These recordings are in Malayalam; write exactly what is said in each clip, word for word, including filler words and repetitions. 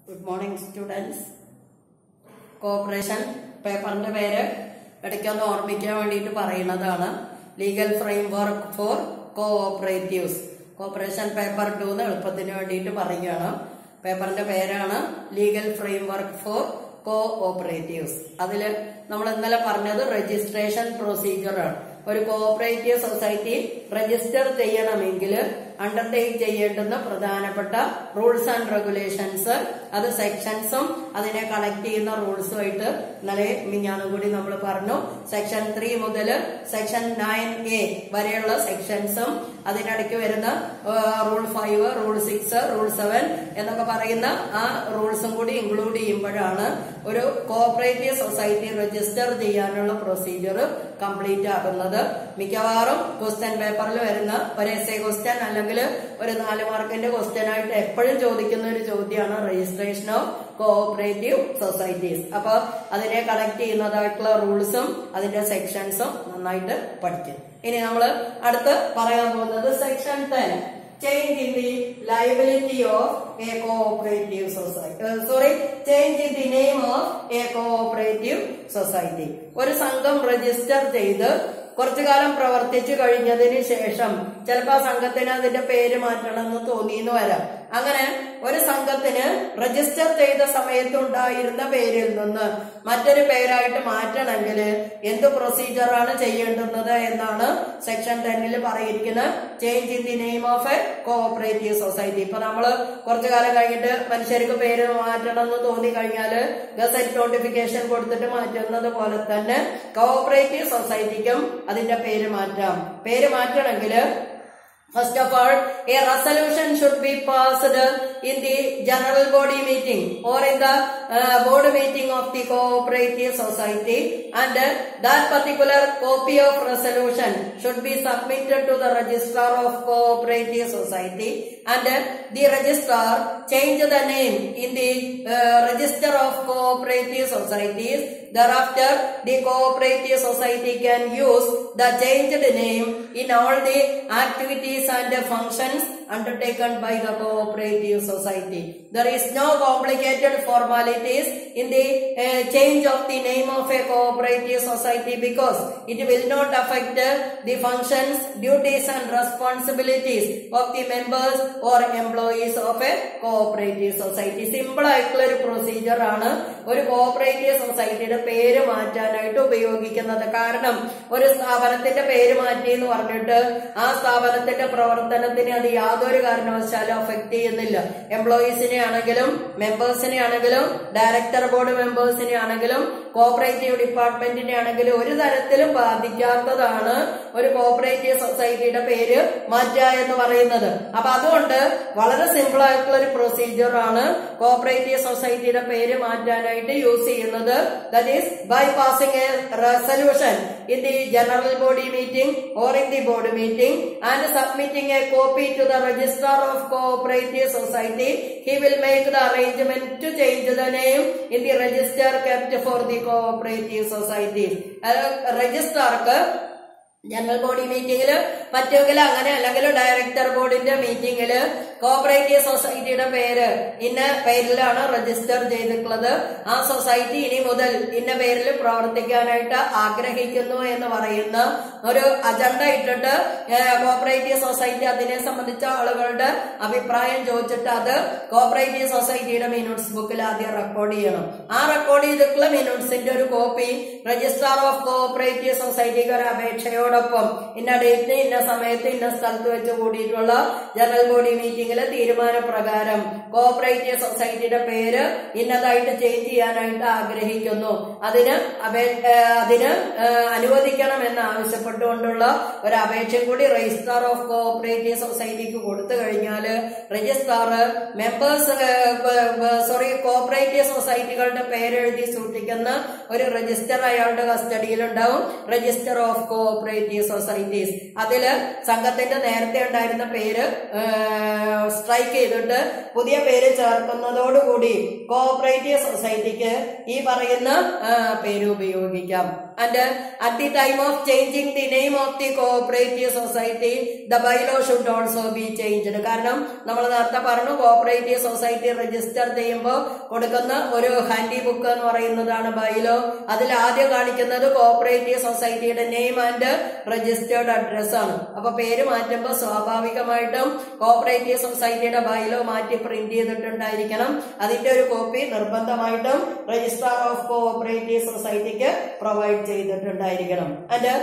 Good morning, students. Cooperation പേപ്പറിന്റെ പേര് ഇടയ്ക്കൊന്ന് ഓർമ്മിക്കാൻ വേണ്ടിയിട്ട് പറയുന്നതാണ്. Legal framework for cooperatives. Cooperation paper two എന്ന് എളുപ്പത്തിന് വേണ്ടിയിട്ട് പറയുകയാണ്. പേപ്പറിന്റെ പേരാണ് ലീഗൽ ഫ്രെയിംവർക്ക് ഫോർ കോഓപ്പറേറ്റീവ്സ്. അതിൽ നമ്മൾ ഇന്നലെ പറഞ്ഞത് രജിസ്ട്രേഷൻ പ്രൊസീജിയർ ആണ്. ഒരു കോഓപ്പറേറ്റീവ് സൊസൈറ്റി രജിസ്റ്റർ ചെയ്യണമെങ്കിൽ അണ്ടർടേക്ക് ചെയ്യേണ്ടുന്ന പ്രധാനപ്പെട്ട റൂൾസ് ആൻഡ് റെഗുലേഷൻസ്, അത് സെക്ഷൻസും അതിനെ കണക്ട് ചെയ്യുന്ന റൂൾസുമായിട്ട് ഇന്നലെ മിഞ്ഞാന്നും കൂടി നമ്മൾ പറഞ്ഞു. സെക്ഷൻ ത്രീ മുതൽ സെക്ഷൻ നയൻ എ വരെയുള്ള സെക്ഷൻസും അതിനിടയ്ക്ക് വരുന്ന rule five, rule six, rule seven എന്നൊക്കെ പറയുന്ന ആ റൂൾസും കൂടി ഇൻക്ലൂഡ് ചെയ്യുമ്പോഴാണ് ഒരു കോഓപ്പറേറ്റീവ് സൊസൈറ്റി രജിസ്റ്റർ ചെയ്യാനുള്ള പ്രൊസീജിയർ കംപ്ലീറ്റ് ആകുന്നത്. മിക്കവാറും ക്വസ്റ്റ്യൻ പേപ്പറിൽ വരുന്ന ഒരു എസ് എ ക്വസ്റ്റ്യൻ അല്ലെങ്കിൽ ഒരു നാല് മാർക്കിന്റെ ക്വസ്റ്റ്യൻ ആയിട്ട് എപ്പോഴും ചോദിക്കുന്ന ഒരു ചോദ്യമാണ് രജിസ്ട്രേഷൻ ഓഫ് കോഓപ്പറേറ്റീവ് സൊസൈറ്റീസ്. അപ്പൊ അതിനെ കണക്ട് ചെയ്യുന്നതായിട്ടുള്ള റൂൾസും അതിന്റെ സെക്ഷൻസും നന്നായിട്ട് പഠിക്കും. ഇനി നമ്മൾ അടുത്ത് പറയാൻ പോകുന്നത് section ten, change in the liability of a cooperative society. Uh, sorry, change in the name of a cooperative society. ഒരു സംഘം രജിസ്റ്റർ ചെയ്ത് കുറച്ചു കാലം പ്രവർത്തിച്ചു കഴിഞ്ഞതിന് ശേഷം ചിലപ്പോ സംഘത്തിന് അതിന്റെ പേര് മാറ്റണമെന്ന് തോന്നിയെന്ന് വരാം. അങ്ങനെ ഒരു സംഘത്തിന് രജിസ്റ്റർ ചെയ്ത സമയത്തുണ്ടായിരുന്ന പേരിൽ നിന്ന് മറ്റൊരു പേരായിട്ട് മാറ്റണമെങ്കിൽ എന്ത് പ്രൊസീജിയറാണ് ചെയ്യേണ്ടുന്നത് എന്നാണ് സെക്ഷൻ ടെന്നിൽ പറഞ്ഞിരിക്കുന്നത്. Change in the name of a cooperative society. ഇപ്പൊ നമ്മള് കുറച്ചു കാലം കഴിഞ്ഞിട്ട് മനുഷ്യർക്ക് പേര് മാറ്റണം എന്ന് തോന്നി കഴിഞ്ഞാല് ഗസറ്റ് നോട്ടിഫിക്കേഷൻ കൊടുത്തിട്ട് മാറ്റുന്നത് പോലെ തന്നെ കോഓപ്പറേറ്റീവ് സൊസൈറ്റിക്കും അതിന്റെ പേര് മാറ്റാം. പേര് മാറ്റണമെങ്കിൽ first of all, a resolution should be passed in the general body meeting or in the uh, board meeting of the cooperative society, and uh, that particular copy of resolution should be submitted to the registrar of cooperative society, and uh, the registrar change the name in the uh, register of cooperative societies. Thereafter, the cooperative society can use the changed name in all the activities and functions undertaken by the cooperative society. There is no complicated formalities in the uh, change of the name of a cooperative society because it will not affect uh, the functions, duties and responsibilities of the members or employees of a cooperative society. Simple ആയിട്ടുള്ള ഒരു പ്രൊസീജിയർ ആണ് ഒരു കോഓപ്പറേറ്റീവ് സൊസൈറ്റിയുടെ പേര് മാറ്റാനായിട്ട് ഉപയോഗിക്കുന്നത്. കാരണം ഒരു സ്ഥാപനത്തിന്റെ പേര് മാറ്റി എന്ന് പറഞ്ഞിട്ട് ആ സ്ഥാപനത്തിന്റെ പ്രവർത്തനത്തിന് അത് യാതൊരു കാരണവശാലും അഫക്ട് ചെയ്യുന്നില്ല. എംപ്ലോയീസിനെ ആണെങ്കിലും മെമ്പേഴ്സിനെ ആണെങ്കിലും ഡയറക്ടർ ബോർഡ് മെമ്പേഴ്സിനെ ആണെങ്കിലും കോഓപ്പറേറ്റീവ് ഡിപ്പാർട്ട്മെന്റിനെ ആണെങ്കിലും ഒരു തരത്തിലും ബാധിക്കാത്തതാണ് ഒരു കോഓപ്പറേറ്റീവ് സൊസൈറ്റിയുടെ പേര് മാറ്റുക എന്ന് പറയുന്നത്. അപ്പൊ അതുകൊണ്ട് വളരെ സിമ്പിൾ ആയിട്ടുള്ള ഒരു പ്രൊസീജിയർ ആണ് കോഓപ്പറേറ്റീവ് സൊസൈറ്റിയുടെ പേര് മാറ്റാനായിട്ട് യൂസ് ചെയ്യുന്നത്. That is by passing a resolution in the general body meeting or in the board meeting and submitting a copy to the registrar of cooperative society. He will make the arrangement to change the name in the register kept for the cooperative society. registrar ka general body മീറ്റിംഗില് പറ്റുമെങ്കിൽ അങ്ങനെ, അല്ലെങ്കിൽ ഡയറക്ടർ ബോർഡിന്റെ മീറ്റിംഗില് കോഓപ്പറേറ്റീവ് സൊസൈറ്റിയുടെ പേര് ഇന്ന പേരിലാണ് രജിസ്റ്റർ ചെയ്തിട്ടുള്ളത്, ആ സൊസൈറ്റി ഇനി മുതൽ ഇന്ന പേരിൽ പ്രവർത്തിക്കാനായിട്ട് ആഗ്രഹിക്കുന്നു എന്ന് പറയുന്ന ഒരു അജണ്ട ഇട്ടിട്ട് കോഓപ്പറേറ്റീവ് സൊസൈറ്റി അതിനെ സംബന്ധിച്ച ആളുകളുടെ അഭിപ്രായം ചോദിച്ചിട്ട് അത് കോഓപ്പറേറ്റീവ് സൊസൈറ്റിയുടെ മിനിറ്റ്സ് ബുക്കിൽ ആദ്യം റെക്കോർഡ് ചെയ്യണം. ആ റെക്കോർഡ് ചെയ്തിട്ടുള്ള മിനിറ്റ്സിന്റെ ഒരു കോപ്പി രജിസ്ട്രാർ ഓഫ് കോഓപ്പറേറ്റീവ് സൊസൈറ്റിക്ക് ഒരു അപേക്ഷയോട് ോടൊപ്പം ഇന്ന ഡേറ്റിന് ഇന്ന സമയത്ത് ഇന്ന സ്ഥലത്ത് വെച്ച് കൂടിയിട്ടുള്ള ജനറൽ ബോഡി മീറ്റിംഗിലെ തീരുമാനപ്രകാരം കോഓപ്പറേറ്റീവ് സൊസൈറ്റിയുടെ പേര് ഇന്നതായിട്ട് ചേഞ്ച് ചെയ്യാനായിട്ട് ആഗ്രഹിക്കുന്നു, അതിന് അതിന് അനുവദിക്കണമെന്ന് ആവശ്യപ്പെട്ടുകൊണ്ടുള്ള ഒരു അപേക്ഷയും കൂടി രജിസ്ട്രാർ ഓഫ് കോഓപ്പറേറ്റീവ് സൊസൈറ്റിക്ക് കൊടുത്തു കഴിഞ്ഞാൽ രജിസ്ട്രാർ മെമ്പേഴ്സ് സോറി കോഓപ്പറേറ്റീവ് സൊസൈറ്റികളുടെ പേരെഴുതി സൂക്ഷിക്കുന്ന ഒരു രജിസ്റ്റർ അയാളുടെ കസ്റ്റഡിയിലുണ്ടാവും, രജിസ്റ്റർ ഓഫ് കോഓപ്പറേറ്റീവ് സൊസൈറ്റീസ്. അതില് സംഘത്തിന്റെ നേരത്തെ ഉണ്ടായിരുന്ന പേര് സ്ട്രൈക്ക് ചെയ്തിട്ട് പുതിയ പേര് ചേർക്കുന്നതോടുകൂടി കോഓപ്പറേറ്റീവ് സൊസൈറ്റിക്ക് ഈ പറയുന്ന പേര് ഉപയോഗിക്കാം. and uh, at the time of changing the name of the cooperative society, the bylaw should also be changed. കാരണം നമ്മൾ നേരത്തെ പറഞ്ഞു കോഓപ്പറേറ്റീവ് സൊസൈറ്റി രജിസ്റ്റർ ചെയ്യുമ്പോൾ കൊടുക്കുന്ന ഒരു ഹാൻഡി ബുക്ക് എന്ന് പറയുന്നതാണ് ബൈലോ. അതിൽ ആദ്യം കാണിക്കുന്നത് കോഓപ്പറേറ്റീവ് സൊസൈറ്റിയുടെ നെയിം ആൻഡ് രജിസ്റ്റേർഡ് അഡ്രസ് ആണ്. അപ്പൊ പേര് മാറ്റുമ്പോൾ സ്വാഭാവികമായിട്ടും കോഓപ്പറേറ്റീവ് സൊസൈറ്റിയുടെ ബൈലോ മാറ്റി പ്രിന്റ് ചെയ്തിട്ടുണ്ടായിരിക്കണം. അതിന്റെ ഒരു കോപ്പി നിർബന്ധമായിട്ടും രജിസ്ട്രാർ ഓഫ് കോഓപ്പറേറ്റീവ് സൊസൈറ്റിക്ക് പ്രൊവൈഡ് ചെയ്തിട്ടുണ്ടായിരിക്കണം. And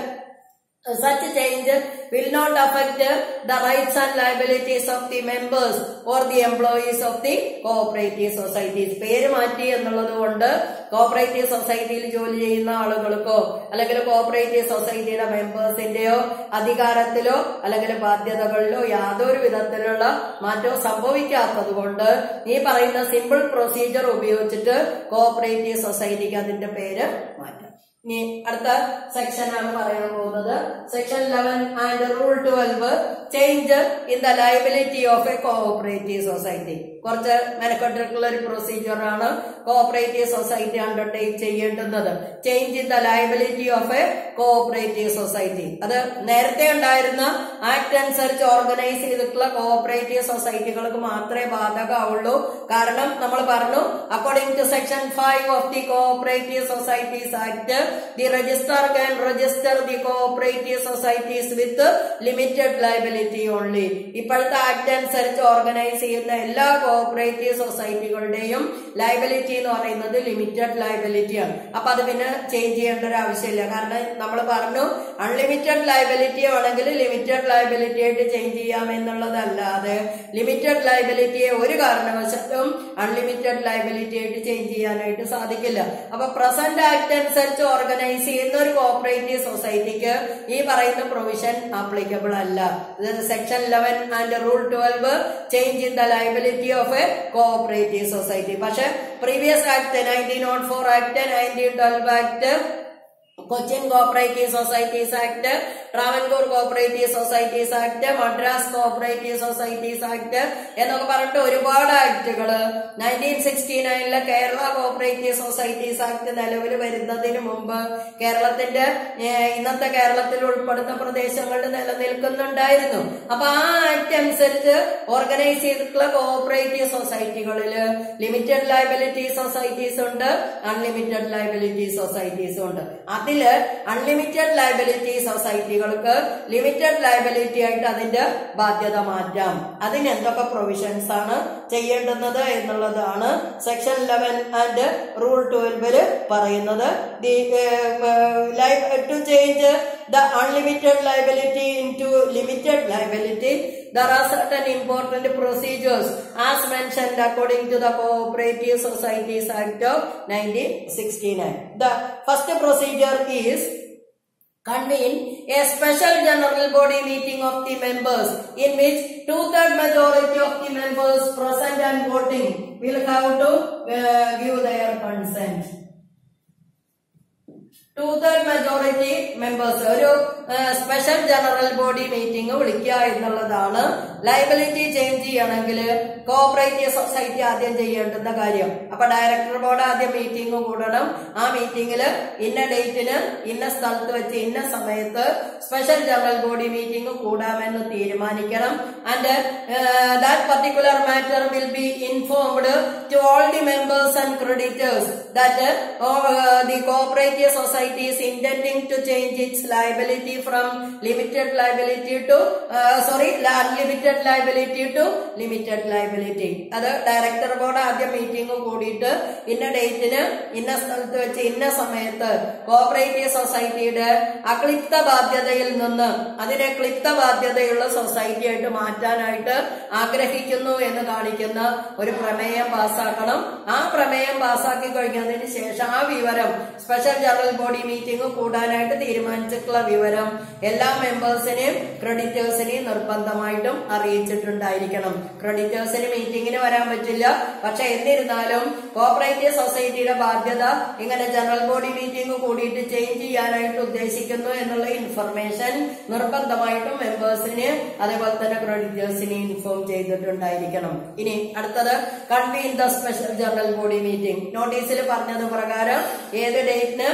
such change will not affect the rights and liabilities of the members or the employees of the cooperative societies. പേര് മാറ്റി എന്നുള്ളത് കൊണ്ട് കോഓപ്പറേറ്റീവ് സൊസൈറ്റിയിൽ ജോലി ചെയ്യുന്ന ആളുകൾക്കോ അല്ലെങ്കിൽ കോഓപ്പറേറ്റീവ് സൊസൈറ്റിയുടെ മെമ്പേഴ്സിന്റെയോ അധികാരത്തിലോ അല്ലെങ്കിൽ ബാധ്യതകളിലോ യാതൊരു വിധത്തിലുള്ള മാറ്റവും സംഭവിക്കാത്തത് കൊണ്ട് ഈ പറയുന്ന സിമ്പിൾ പ്രൊസീജിയർ ഉപയോഗിച്ചിട്ട് കോഓപ്പറേറ്റീവ് സൊസൈറ്റിക്ക് അതിന്റെ പേര് മാറ്റാം. ഇനി അടുത്ത സെക്ഷൻ ആണ് പറയാൻ പോകുന്നത്. Section eleven and rule twelve, change in the liability of a cooperative society. കുറച്ച് മെനക്കെട്ടിട്ടുള്ള ഒരു പ്രൊസീജിയർ ആണ് കോഓപ്പറേറ്റീവ് സൊസൈറ്റി അണ്ടർടേക്ക് ചെയ്യേണ്ടുന്നത്. Change in the liability of a cooperative society. അത് നേരത്തെ ഉണ്ടായിരുന്ന ആക്ട് അനുസരിച്ച് ഓർഗനൈസ് ചെയ്തിട്ടുള്ള കോഓപ്പറേറ്റീവ് സൊസൈറ്റികൾക്ക് മാത്രമേ ബാധകമാവുള്ളൂ. കാരണം നമ്മൾ പറഞ്ഞു according to section five of the cooperative societies act, the registrar can register the cooperative societies with limited liability only. ഇപ്പോഴത്തെ ആക്ട് അനുസരിച്ച് ഓർഗനൈസ് ചെയ്യുന്ന എല്ലാ കോഓപ്പറേറ്റീവ് സൊസൈറ്റികളുടെയും ലയബിലിറ്റി എന്ന് പറയുന്നത് ലിമിറ്റഡ് ലയബിലിറ്റി ആണ്. അപ്പൊ അത് പിന്നെ ചേഞ്ച് ചെയ്യേണ്ട ഒരു ആവശ്യമില്ല. കാരണം നമ്മൾ പറഞ്ഞു അൺലിമിറ്റഡ് ലയബിലിറ്റി ആണെങ്കിൽ ലിമിറ്റഡ് ലയബിലിറ്റി ആയിട്ട് ചേഞ്ച് ചെയ്യാം എന്നുള്ളതല്ലാതെ ലിമിറ്റഡ് ലയബിലിറ്റിയെ ഒരു കാരണവശാലും അൺലിമിറ്റഡ് ലയബിലിറ്റി ആയിട്ട് ചേഞ്ച് ചെയ്യാനായിട്ട് സാധിക്കില്ല. അപ്പൊ പ്രസന്റ് ആക്ട് അനുസരിച്ച് ഓർഗനൈസ് ചെയ്യുന്ന ഒരു കോഓപ്പറേറ്റീവ് സൊസൈറ്റിക്ക് ഈ പറയുന്ന പ്രൊവിഷൻ ആപ്ലിക്കബിൾ അല്ല. Section eleven and rule twelve, change in the liability of a cooperative society. പക്ഷെ previous act nineteen nought four act, nineteen twelve act, Cochin cooperative societies act, Travancore cooperative societies act, Madras cooperative societies act എന്നൊക്കെ പറഞ്ഞിട്ട് ഒരുപാട് ആക്ടുകള് നയൻറ്റീൻ സിക്സ്റ്റി നയനിലെ കേരള കോഓപ്പറേറ്റീവ് സൊസൈറ്റീസ് ആക്ട് നിലവിൽ വരുന്നതിന് മുമ്പ് കേരളത്തിന്റെ ഇന്നത്തെ കേരളത്തിൽ ഉൾപ്പെടുന്ന പ്രദേശങ്ങളിൽ നിലനിൽക്കുന്നുണ്ടായിരുന്നു. അപ്പൊ ആ ആക്ട് അനുസരിച്ച് ഓർഗനൈസ് ചെയ്തിട്ടുള്ള കോഓപ്പറേറ്റീവ് സൊസൈറ്റികളില് ലിമിറ്റഡ് ലയബിലിറ്റി സൊസൈറ്റീസ് ഉണ്ട്, അൺലിമിറ്റഡ് ലയബിലിറ്റി സൊസൈറ്റീസും ഉണ്ട്. അതില് അൺലിമിറ്റഡ് ലയബിലിറ്റി സൊസൈറ്റികൾക്ക് ലിമിറ്റഡ് ലയബിലിറ്റി ആയിട്ട് അതിന്റെ ബാധ്യത മാറ്റാം. അതിന് എന്തൊക്കെ പ്രൊവിഷൻസ് ആണ് ചെയ്യേണ്ടുന്നത് എന്നുള്ളതാണ് സെക്ഷൻ ലെവൻ ആൻഡ് റൂൾ ട്വൽവില് പറയുന്നത്. To change the unlimited liability into limited liability, there are certain important procedures as mentioned according to the Cooperative Societies Act of nineteen sixty-nine. The first procedure is convene a special general body meeting of the members in which two-third majority of the members present and voting will have to uh, give their consent. two-third majority members ഒരു സ്പെഷ്യൽ ജനറൽ ബോഡി മീറ്റിംഗ് വിളിക്കുക എന്നുള്ളതാണ് ലയബിലിറ്റി ചേഞ്ച് ചെയ്യണമെങ്കിൽ കോഓപ്പറേറ്റീവ് സൊസൈറ്റി ആദ്യം ചെയ്യേണ്ടുന്ന കാര്യം. അപ്പൊ ഡയറക്ടർ ബോർഡ് ആദ്യം മീറ്റിംഗ് കൂടണം. ആ മീറ്റിംഗിൽ ഇന്ന ഡേറ്റിന് ഇന്ന സ്ഥലത്ത് വെച്ച് ഇന്ന സമയത്ത് സ്പെഷ്യൽ ജനറൽ ബോഡി മീറ്റിംഗ് കൂടാമെന്ന് തീരുമാനിക്കണം. And that particular matter will be informed to all the members and creditors that the cooperative society is intending to change its liability from limited liability to uh, sorry unlimited liability to limited liability. അത് ഡയറക്ടർ ബോർഡ് ആദ്യം മീറ്റിംഗ് കൂടിയിട്ട് ഇന്ന ഡേറ്റിന് ഇന്ന സ്ഥലത്ത് വെച്ച് ഇന്ന സമയത്ത് കോഓപ്പറേറ്റീവ് സൊസൈറ്റിയുടെ അക്ലിപ്ത ബാധ്യതയിൽ നിന്ന് അതിനെ ക്ലിപ്ത ബാധ്യതയുള്ള സൊസൈറ്റി ആയിട്ട് മാറ്റാനായിട്ട് ആഗ്രഹിക്കുന്നു എന്ന് കാണിക്കുന്ന ഒരു പ്രമേയം പാസ്സാക്കണം. ആ പ്രമേയം പാസ്സാക്കി കഴിഞ്ഞതിന് ശേഷം ആ വിവരം സ്പെഷ്യൽ ജനറൽ ബോഡി മീറ്റിംഗ് കൂടാനായിട്ട് തീരുമാനിച്ചിട്ടുള്ള വിവരം എല്ലാ മെമ്പേഴ്സിനെയും ക്രെഡിറ്റേഴ്സിനെയും നിർബന്ധമായിട്ടും അറിയിച്ചിട്ടുണ്ടായിരിക്കണം. ക്രെഡിറ്റേഴ്സിന് മീറ്റിംഗിന് വരാൻ പറ്റില്ല. പക്ഷെ എന്നിരുന്നാലും കോഓപ്പറേറ്റീവ് സൊസൈറ്റിയുടെ ബാധ്യത ഇങ്ങനെ ജനറൽ ബോഡി മീറ്റിംഗ് കൂടിയിട്ട് ചേഞ്ച് ചെയ്യാനായിട്ട് ഉദ്ദേശിക്കുന്നു എന്നുള്ള ഇൻഫർമേഷൻ നിർബന്ധമായിട്ടും മെമ്പേഴ്സിന് അതേപോലെ തന്നെ ക്രെഡിറ്റേഴ്സിനെ ഇൻഫോം ചെയ്തിട്ടുണ്ടായിരിക്കണം. ഇനി അടുത്തത് convene the special general body meeting. നോട്ടീസിൽ പറഞ്ഞത് പ്രകാരം ഏത് ഡേറ്റിന് ഏത്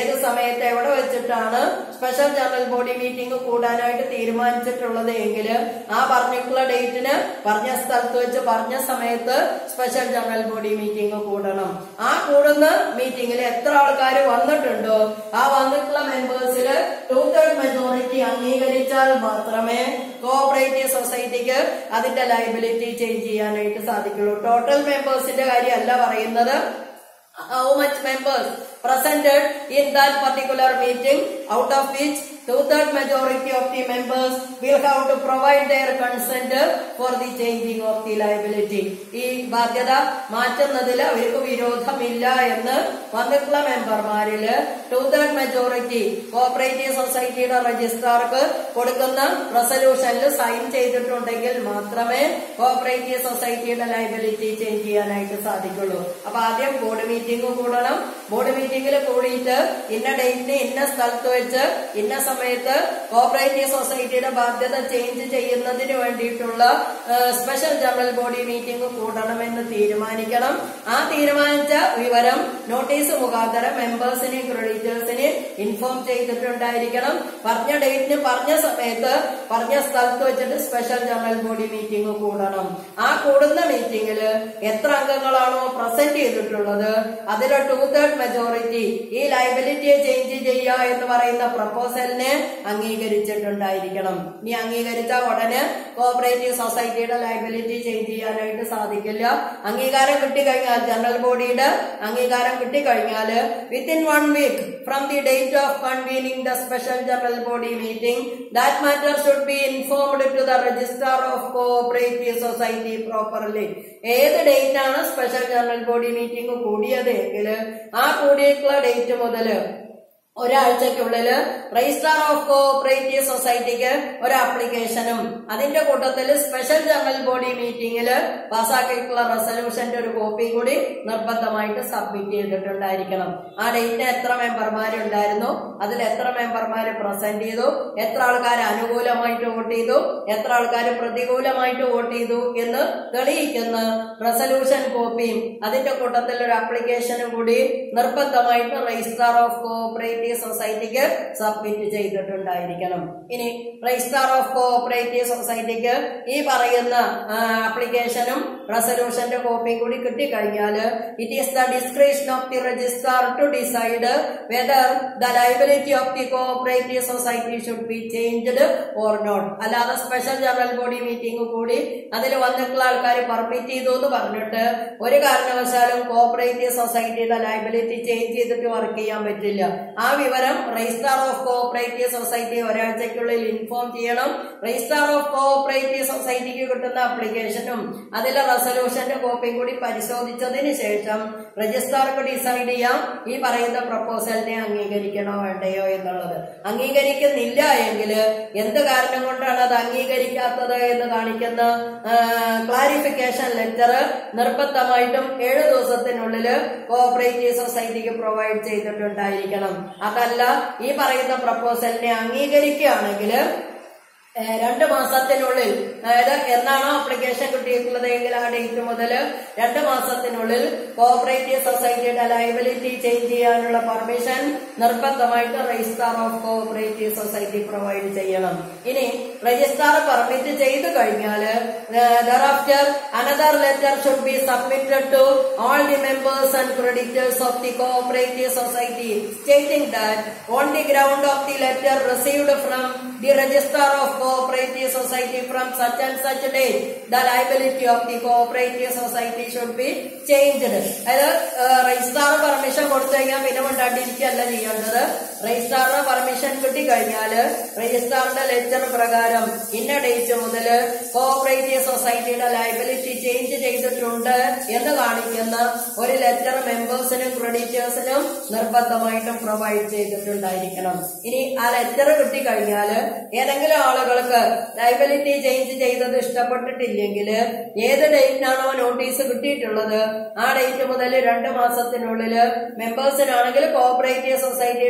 ഏത് സമയത്ത് എവിടെ വെച്ചിട്ടാണ് സ്പെഷ്യൽ ജനറൽ ബോഡി മീറ്റിംഗ് കൂടാനായിട്ട് തീരുമാനിച്ചിട്ടുള്ളത് എങ്കിൽ ആ പറഞ്ഞിട്ടുള്ള ഡേറ്റിന് പറഞ്ഞ സ്ഥലത്ത് വെച്ച് പറഞ്ഞ സമയത്ത് സ്പെഷ്യൽ ജനറൽ ബോഡി മീറ്റിംഗ് കൂടണം. ആ കൂടുന്ന മീറ്റിംഗിൽ എത്ര ആൾക്കാർ വന്നിട്ടുണ്ടോ ആ വന്നിട്ടുള്ള മെമ്പേഴ്സിൽ ടു തേർഡ് മെജോറിറ്റി അംഗീകരിച്ചാൽ മാത്രമേ കോഓപ്പറേറ്റീവ് സൊസൈറ്റിക്ക് അതിന്റെ ലയബിലിറ്റി ചേഞ്ച് ചെയ്യാനായിട്ട് സാധിക്കുള്ളൂ. ടോട്ടൽ മെമ്പേഴ്സിന്റെ കാര്യമല്ല പറയുന്നത്. How much members presented in that particular meeting, out of which two-third majority of the members will have to provide their consent for the changing of the liability. ഈ ബാധ്യത മാറ്റുന്നതിൽ അവർക്ക് വിരോധമില്ല എന്ന് വന്നിട്ടുള്ള മെമ്പർമാരില് ടു തേർഡ് മെജോറിറ്റി കോഓപ്പറേറ്റീവ് സൊസൈറ്റിയുടെ രജിസ്ട്രാർക്ക് കൊടുക്കുന്ന റെസൊല്യൂഷനിൽ സൈൻ ചെയ്തിട്ടുണ്ടെങ്കിൽ മാത്രമേ കോഓപ്പറേറ്റീവ് സൊസൈറ്റിയുടെ ലയബിലിറ്റി ചേഞ്ച് ചെയ്യാനായിട്ട് സാധിക്കുള്ളൂ. അപ്പൊ ആദ്യം ബോർഡ് മീറ്റിംഗ് കൂടണം. ബോർഡ് മീറ്റിംഗിൽ കൂടിയിട്ട് ഇന്ന ഡേറ്റിന് ഇന്ന സ്ഥലത്ത് വെച്ച് ഇന്ന സമയത്ത് കോഓപ്പറേറ്റീവ് സൊസൈറ്റിയുടെ ബാധ്യത ചേഞ്ച് ചെയ്യുന്നതിന് വേണ്ടിയിട്ടുള്ള സ്പെഷ്യൽ ജനറൽ ബോഡി മീറ്റിംഗ് കൂടണമെന്ന് തീരുമാനിക്കണം. ആ തീരുമാനിച്ച വിവരം നോട്ടീസ് മുഖാന്തരം മെമ്പേഴ്സിനെയും ക്രെഡിറ്റേഴ്സിനെയും ഇൻഫോം ചെയ്തിട്ടുണ്ടായിരിക്കണം. പറഞ്ഞ ഡേറ്റിന് പറഞ്ഞ സമയത്ത് പറഞ്ഞ സ്ഥലത്ത് വെച്ചിട്ട് സ്പെഷ്യൽ ജനറൽ ബോഡി മീറ്റിംഗ് കൂടണം. ആ കൂടുന്ന മീറ്റിംഗിൽ എത്ര അംഗങ്ങളാണോ പ്രസന്റ് ചെയ്തിട്ടുള്ളത് അതിൽ ടു തേർഡ് മെജോറിറ്റി ഈ ലയബിലിറ്റിയെ ചേഞ്ച് ചെയ്യുക എന്ന് പറയുന്ന പ്രപ്പോസലിനെ അംഗീകരിച്ചിട്ടുണ്ടായിരിക്കണം. ഇനി അംഗീകരിച്ച ഉടനെ കോഓപ്പറേറ്റീവ് സൊസൈറ്റിയുടെ ലയബിലിറ്റി ചേഞ്ച് ചെയ്യാനായിട്ട് സാധിക്കില്ല. അംഗീകാരം കിട്ടിക്കഴിഞ്ഞാൽ ജനറൽ ബോഡിയുടെ അംഗീകാരം കിട്ടിക്കഴിഞ്ഞാൽ within one week from the date of convening the special general body meeting that matter should be informed to the registrar of cooperative society properly. ഏത് ഡേറ്റ് ആണ് സ്പെഷ്യൽ ജനറൽ ബോഡി മീറ്റിംഗ് കൂടിയത് എങ്കിൽ ആ കൂടിയിട്ടുള്ള ഡേറ്റ് മുതൽ ഒരാഴ്ചക്കുള്ളിൽ രജിസ്ട്രാർ ഓഫ് കോഓപ്പറേറ്റീവ് സൊസൈറ്റിക്ക് ഒരു ആപ്ലിക്കേഷനും അതിന്റെ കൂട്ടത്തിൽ സ്പെഷ്യൽ ജനറൽ ബോഡി മീറ്റിംഗിൽ പാസ്സാക്കിയിട്ടുള്ള റെസൊല്യൂഷന്റെ ഒരു കോപ്പി കൂടി നിർബന്ധമായിട്ട് സബ്മിറ്റ് ചെയ്തിട്ടുണ്ടായിരിക്കണം. ആ ഡേറ്റിന് എത്ര മെമ്പർമാരുണ്ടായിരുന്നു, അതിൽ എത്ര മെമ്പർമാര് പ്രസന്റ് ചെയ്തു, എത്ര ആൾക്കാർ അനുകൂലമായിട്ട് വോട്ട് ചെയ്തു, എത്ര ആൾക്കാർ പ്രതികൂലമായിട്ട് വോട്ട് ചെയ്തു എന്ന് തെളിയിക്കുന്ന റെസൊല്യൂഷൻ കോപ്പിയും അതിന്റെ കൂട്ടത്തിൽ ഒരു ആപ്ലിക്കേഷനും കൂടി നിർബന്ധമായിട്ട് രജിസ്ട്രാർ ഓഫ് കോഓപ്പറേറ്റീവ് സൊസൈറ്റിക്ക് സബ്മിറ്റ് ചെയ്തിട്ടുണ്ടായിരിക്കണം. ഇനി രജിസ്ട്രാർ ഓഫ് കോഓപ്പറേറ്റീവ് സൊസൈറ്റിക്ക് ഈ പറയുന്ന ആപ്ലിക്കേഷനും റെസൊല്യൂഷന്റെ കോപ്പിയും കൂടി കിട്ടിക്കഴിഞ്ഞാൽ it is the discretion of the registrar to decide whether the liability of the cooperative society should be changed or not. അല്ലാതെ സ്പെഷ്യൽ ജനറൽ ബോഡി മീറ്റിംഗ് കൂടി അതിൽ വന്നിട്ടുള്ള ആൾക്കാർ പെർമിറ്റ് ചെയ്തു എന്ന് പറഞ്ഞിട്ട് ഒരു കാരണവശാലും കോഓപ്പറേറ്റീവ് സൊസൈറ്റിയുടെ ലയബിലിറ്റി ചേഞ്ച് ചെയ്തിട്ട് വർക്ക് ചെയ്യാൻ പറ്റില്ല. ആ വിവരം രജിസ്ട്രാർ ഓഫ് കോഓപ്പറേറ്റീവ് സൊസൈറ്റി ഒരാഴ്ചക്കുള്ളിൽ ഇൻഫോം ചെയ്യണം. രജിസ്ട്രാർ ഓഫ് കോഓപ്പറേറ്റീവ് സൊസൈറ്റിക്ക് കിട്ടുന്ന ആപ്ലിക്കേഷനും അതിലെ റെസൊല്യൂഷന്റെ കോപ്പിയും കൂടി പരിശോധിച്ചതിന് ശേഷം രജിസ്ട്രാർക്ക് ഡിസൈഡ് ചെയ്യാം ഈ പറയുന്ന പ്രപ്പോസലിനെ അംഗീകരിക്കണോ വേണ്ടയോ എന്നുള്ളത്. അംഗീകരിക്കുന്നില്ല എങ്കിൽ എന്ത് കാരണം കൊണ്ടാണ് അത് അംഗീകരിക്കാത്തത് എന്ന് കാണിക്കുന്ന ക്ലാരിഫിക്കേഷൻ ലെറ്റർ നിർബന്ധമായിട്ടും ഏഴ് ദിവസത്തിനുള്ളിൽ കോഓപ്പറേറ്റീവ് സൊസൈറ്റിക്ക് പ്രൊവൈഡ് ചെയ്തിട്ടുണ്ടായിരിക്കണം. അതല്ല ഈ പറയുന്ന പ്രപ്പോസലിനെ അംഗീകരിക്കുകയാണെങ്കിൽ രണ്ട് മാസത്തിനുള്ളിൽ, അതായത് എന്നാണോ ആപ്ലിക്കേഷൻ കിട്ടിയിട്ടുള്ളത് എങ്കിൽ ആ ഡേറ്റ് മുതൽ രണ്ട് മാസത്തിനുള്ളിൽ കോഓപ്പറേറ്റീവ് സൊസൈറ്റിയുടെ ലയബിലിറ്റി ചേഞ്ച് ചെയ്യാനുള്ള പെർമിഷൻ നിർബന്ധമായിട്ട് registrar of cooperative society provide ചെയ്യണം. ഇനി രജിസ്ട്രാർ പെർമിറ്റ് ചെയ്തു കഴിഞ്ഞാൽ thereafter another letter should be submitted to all the members and creditors of the cooperative society stating that on the ground of the letter received from the registrar of cooperative society from such and such date the liability of the cooperative society should be changed. അതായത് രജിസ്ട്രാർ പെർമിഷൻ കൊടുത്തു കഴിഞ്ഞാൽ പിന്നെ കൊണ്ടാണ്ടിരിക്കുകയല്ല ചെയ്യേണ്ടത്. രജിസ്ട്രാറിന് പെർമിഷൻ കിട്ടിക്കഴിഞ്ഞാൽ രജിസ്ട്രാറിന്റെ ലെറ്റർ പ്രകാരം ഇന്ന ഡേറ്റ് മുതൽ കോഓപ്പറേറ്റീവ് സൊസൈറ്റിയുടെ ലയബിലിറ്റി ചേഞ്ച് ചെയ്തിട്ടുണ്ട് എന്ന് കാണിക്കുന്ന ഒരു ലെറ്റർ മെമ്പേഴ്സിനും ക്രെഡിറ്റേഴ്സിനും നിർബന്ധമായിട്ടും പ്രൊവൈഡ് ചെയ്തിട്ടുണ്ടായിരിക്കണം. ഇനി ആ ലെറ്റർ കിട്ടിക്കഴിഞ്ഞാൽ ഏതെങ്കിലും ആളുകൾക്ക് ലയബിലിറ്റി ചേഞ്ച് ചെയ്തത് ഇഷ്ടപ്പെട്ടിട്ടില്ലെങ്കിൽ ഏത് ഡേറ്റിനാണോ നോട്ടീസ് കിട്ടിയിട്ടുള്ളത് ആ ഡേറ്റ് മുതൽ രണ്ട് മാസത്തിനുള്ളിൽ മെമ്പേഴ്സിനാണെങ്കിൽ കോഓപ്പറേറ്റീവ് സൊസൈറ്റിയുടെ ഷെയർ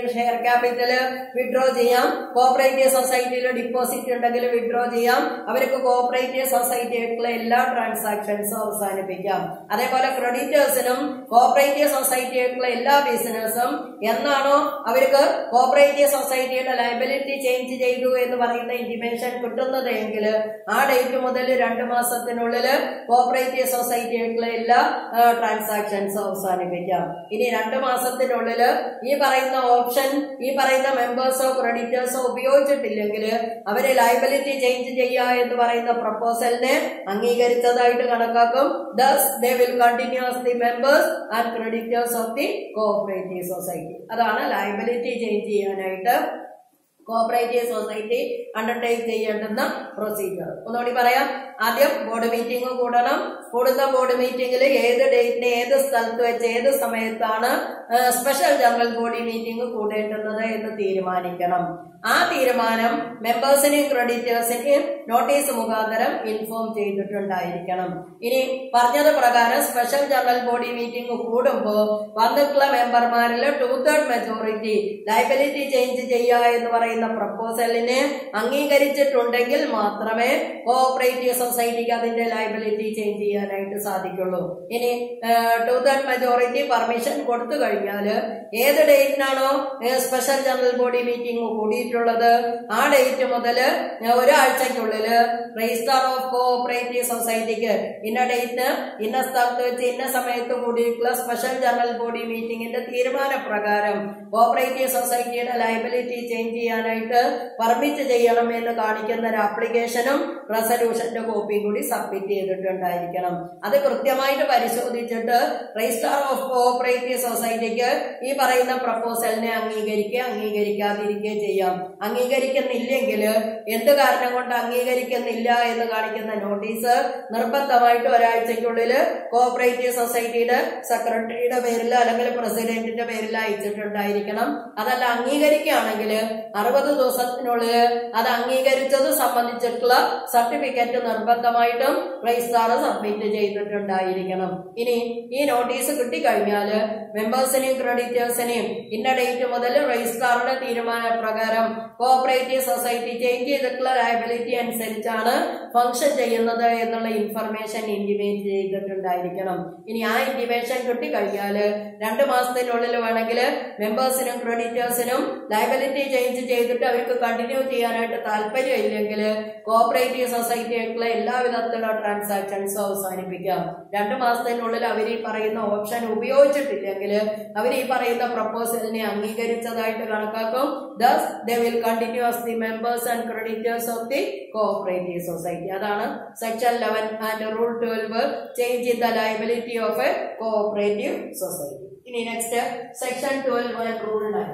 ക്യാപിറ്റൽ വിഡ്രോ ചെയ്യാം, കോഓപ്പറേറ്റീവ് സൊസൈറ്റിയിൽ ഡിപ്പോസിറ്റ് ഉണ്ടെങ്കിൽ വിഡ്രോ ചെയ്യാം, അവർക്ക് കോഓപ്പറേറ്റീവ് സൊസൈറ്റിയായിട്ടുള്ള എല്ലാ ട്രാൻസാക്ഷൻസും അവസാനിപ്പിക്കാം. അതേപോലെ ക്രെഡിറ്റേഴ്സിനും കോഓപ്പറേറ്റീവ് സൊസൈറ്റി ആയിട്ടുള്ള എല്ലാ ബിസിനസ്സും എന്നാണോ അവർക്ക് കോഓപ്പറേറ്റീവ് സൊസൈറ്റിയുടെ ലയബിലിറ്റി ചേഞ്ച് ചെയ്തു എന്ന് പറയുന്ന ഇന്റിമേഷൻ കിട്ടുന്നത് എങ്കിൽ ആ ഡേറ്റ് മുതൽ രണ്ട് മാസത്തിനുള്ളിൽ കോഓപ്പറേറ്റീവ് സൊസൈറ്റി ആയിട്ടുള്ള എല്ലാ ട്രാൻസാക്ഷൻസും അവസാനിപ്പിക്കാം. ഇനി രണ്ട് മാസത്തിനുള്ളിൽ ഈ പറയുന്ന ഓപ്ഷൻ ഈ പറയുന്ന മെമ്പേഴ്സോ ക്രെഡിറ്റേഴ്സോ ഉപയോഗിച്ചിട്ടില്ലെങ്കിൽ അവരെ ലയബിലിറ്റി ചേഞ്ച് ചെയ്യുക എന്ന് പറയുന്ന പ്രപ്പോസലിനെ അംഗീകരിച്ചതായിട്ട് കണക്കാക്കും. Thus they will continue as the members and creditors of the cooperative society. അതാണ് ലയബിലിറ്റി ചേഞ്ച് ചെയ്യാനായിട്ട് കോഓപ്പറേറ്റീവ് സൊസൈറ്റി അണ്ടർടേക്ക് ചെയ്യേണ്ടുന്ന പ്രൊസീജിയർ. ഒന്നുകൂടി പറയാം. ആദ്യം ബോർഡ് മീറ്റിംഗ് കൂടണം. കൂടുന്ന ബോർഡ് മീറ്റിംഗിൽ ഏത് ഡേറ്റിന് ഏത് സ്ഥലത്ത് വെച്ച് ഏത് സമയത്താണ് സ്പെഷ്യൽ ജനറൽ ബോഡി മീറ്റിംഗ് കൂടേണ്ടുന്നത് എന്ന് തീരുമാനിക്കണം. ആ തീരുമാനം മെമ്പേഴ്സിനെയും ക്രെഡിറ്റേഴ്സിനെയും നോട്ടീസ് മുഖാന്തരം ഇൻഫോം ചെയ്തിട്ടുണ്ടായിരിക്കണം. ഇനി പറഞ്ഞത് പ്രകാരം സ്പെഷ്യൽ ജനറൽ ബോഡി മീറ്റിംഗ് കൂടുമ്പോൾ വന്നിട്ടുള്ള മെമ്പർമാരിൽ two third majority liability change ചെയ്യുക എന്ന് പറയുന്ന പ്രപ്പോസലിനെ അംഗീകരിച്ചിട്ടുണ്ടെങ്കിൽ മാത്രമേ കോഓപ്പറേറ്റീവ് സൊസൈറ്റിക്ക് അതിന്റെ ലയബിലിറ്റി ചേഞ്ച് ചെയ്യാനായിട്ട് സാധിക്കുള്ളൂ. ഇനി ടു തേർഡ് മെജോറിറ്റി പെർമിഷൻ കൊടുത്തു കഴിഞ്ഞാൽ ഏത് ഡേറ്റിനാണോ സ്പെഷ്യൽ ജനറൽ ബോഡി മീറ്റിംഗ് കൂടിയിട്ടുള്ളത് ആ ഡേറ്റ് മുതൽ ഒരാഴ്ചക്കുള്ളിൽ രജിസ്ട്രാർ ഓഫ് കോഓപ്പറേറ്റീവ് സൊസൈറ്റിക്ക് ഇന്ന ഡേറ്റിന് ഇന്ന സ്ഥലത്ത് വെച്ച് ഇന്ന സമയത്ത് കൂടിയിട്ടുള്ള സ്പെഷ്യൽ ജനറൽ ബോഡി മീറ്റിംഗിന്റെ തീരുമാനപ്രകാരം കോഓപ്പറേറ്റീവ് സൊസൈറ്റിയുടെ ലയബിലിറ്റി ചേഞ്ച് ചെയ്യാനായിട്ട് പെർമിറ്റ് ചെയ്യണം എന്ന് കാണിക്കുന്ന ഒരു ആപ്ലിക്കേഷനും റെസല്യൂഷന്റെ കോപ്പിയും കൂടി സബ്മിറ്റ് ചെയ്തിട്ടുണ്ടായിരിക്കണം. അത് കൃത്യമായിട്ട് പരിശോധിച്ചിട്ട് രജിസ്ട്രാർ ഓഫ് കോഓപ്പറേറ്റീവ് സൊസൈറ്റിക്ക് ഈ പറയുന്ന പ്രപ്പോസലിനെ അംഗീകരിക്കുക അംഗീകരിക്കാതിരിക്കുക ചെയ്യാം. അംഗീകരിക്കുന്നില്ലെങ്കിൽ എന്ത് കാരണം കൊണ്ട് അംഗീകരിക്കുന്നില്ല എന്ന് കാണിക്കുന്ന നോട്ടീസ് നിർബന്ധമായിട്ട് ഒരാഴ്ചക്കുള്ളിൽ കോഓപ്പറേറ്റീവ് സൊസൈറ്റിയുടെ സെക്രട്ടറിയുടെ പേരിൽ അല്ലെങ്കിൽ പ്രസിഡന്റിന്റെ പേരിൽ അയച്ചിട്ടുണ്ടായിരിക്കണം. അതല്ല അംഗീകരിക്കുകയാണെങ്കിൽ അറുപത് ദിവസത്തിനുള്ളിൽ അത് അംഗീകരിച്ചത് സംബന്ധിച്ചിട്ടുള്ള സർട്ടിഫിക്കറ്റ് നിർബന്ധമായിട്ടും രജിസ്ട്രാർ സബ്മിറ്റ് ചെയ്തിട്ടുണ്ടായിരിക്കണം. ഇനി ഈ നോട്ടീസ് കിട്ടിക്കഴിഞ്ഞാൽ മെമ്പേഴ്സിനെയും ക്രെഡിറ്റേഴ്സിനെയും ഇന്ന ഡേറ്റ് മുതൽ രജിസ്ട്രാറുടെ തീരുമാന പ്രകാരം കോഓപ്പറേറ്റീവ് സൊസൈറ്റി ചേഞ്ച് ചെയ്തിട്ടുള്ള ലയബിലിറ്റി അനുസരിച്ചാണ് ഫംഗ്ഷൻ ചെയ്യുന്നത് എന്നുള്ള ഇൻഫർമേഷൻ ഇന്റിമേറ്റ് ചെയ്തിട്ടുണ്ടായിരിക്കണം. ഇനി ആ ഇന്റിമേഷൻ കിട്ടിക്കഴിഞ്ഞാൽ രണ്ട് മാസത്തിനുള്ളിൽ വേണമെങ്കിൽ മെമ്പേഴ്സിനും ക്രെഡിറ്റേഴ്സിനും ലയബിലിറ്റി ചേഞ്ച് ചെയ്തിട്ട് അവർക്ക് കണ്ടിന്യൂ ചെയ്യാനായിട്ട് താല്പര്യം ഇല്ലെങ്കിൽ കോഓപ്പറേറ്റീവ് സൊസൈറ്റി ആയിട്ടുള്ള എല്ലാ വിധത്തിലുള്ള ട്രാൻസാക്ഷൻസും അവസാനിപ്പിക്കാം. രണ്ടു മാസത്തിനുള്ളിൽ അവർ ഈ പറയുന്ന ഓപ്ഷൻ ഉപയോഗിച്ചിട്ടില്ലെങ്കിൽ അവർ ഈ പറയുന്ന പ്രപ്പോസലിനെ അംഗീകരിച്ചതായിട്ട് കണക്കാക്കും. Thus they will continue as the members and creditors of the cooperative society. അതാണ് section eleven and rule twelve change in the liability of a cooperative society. ഇനി next section twelve and rule nine.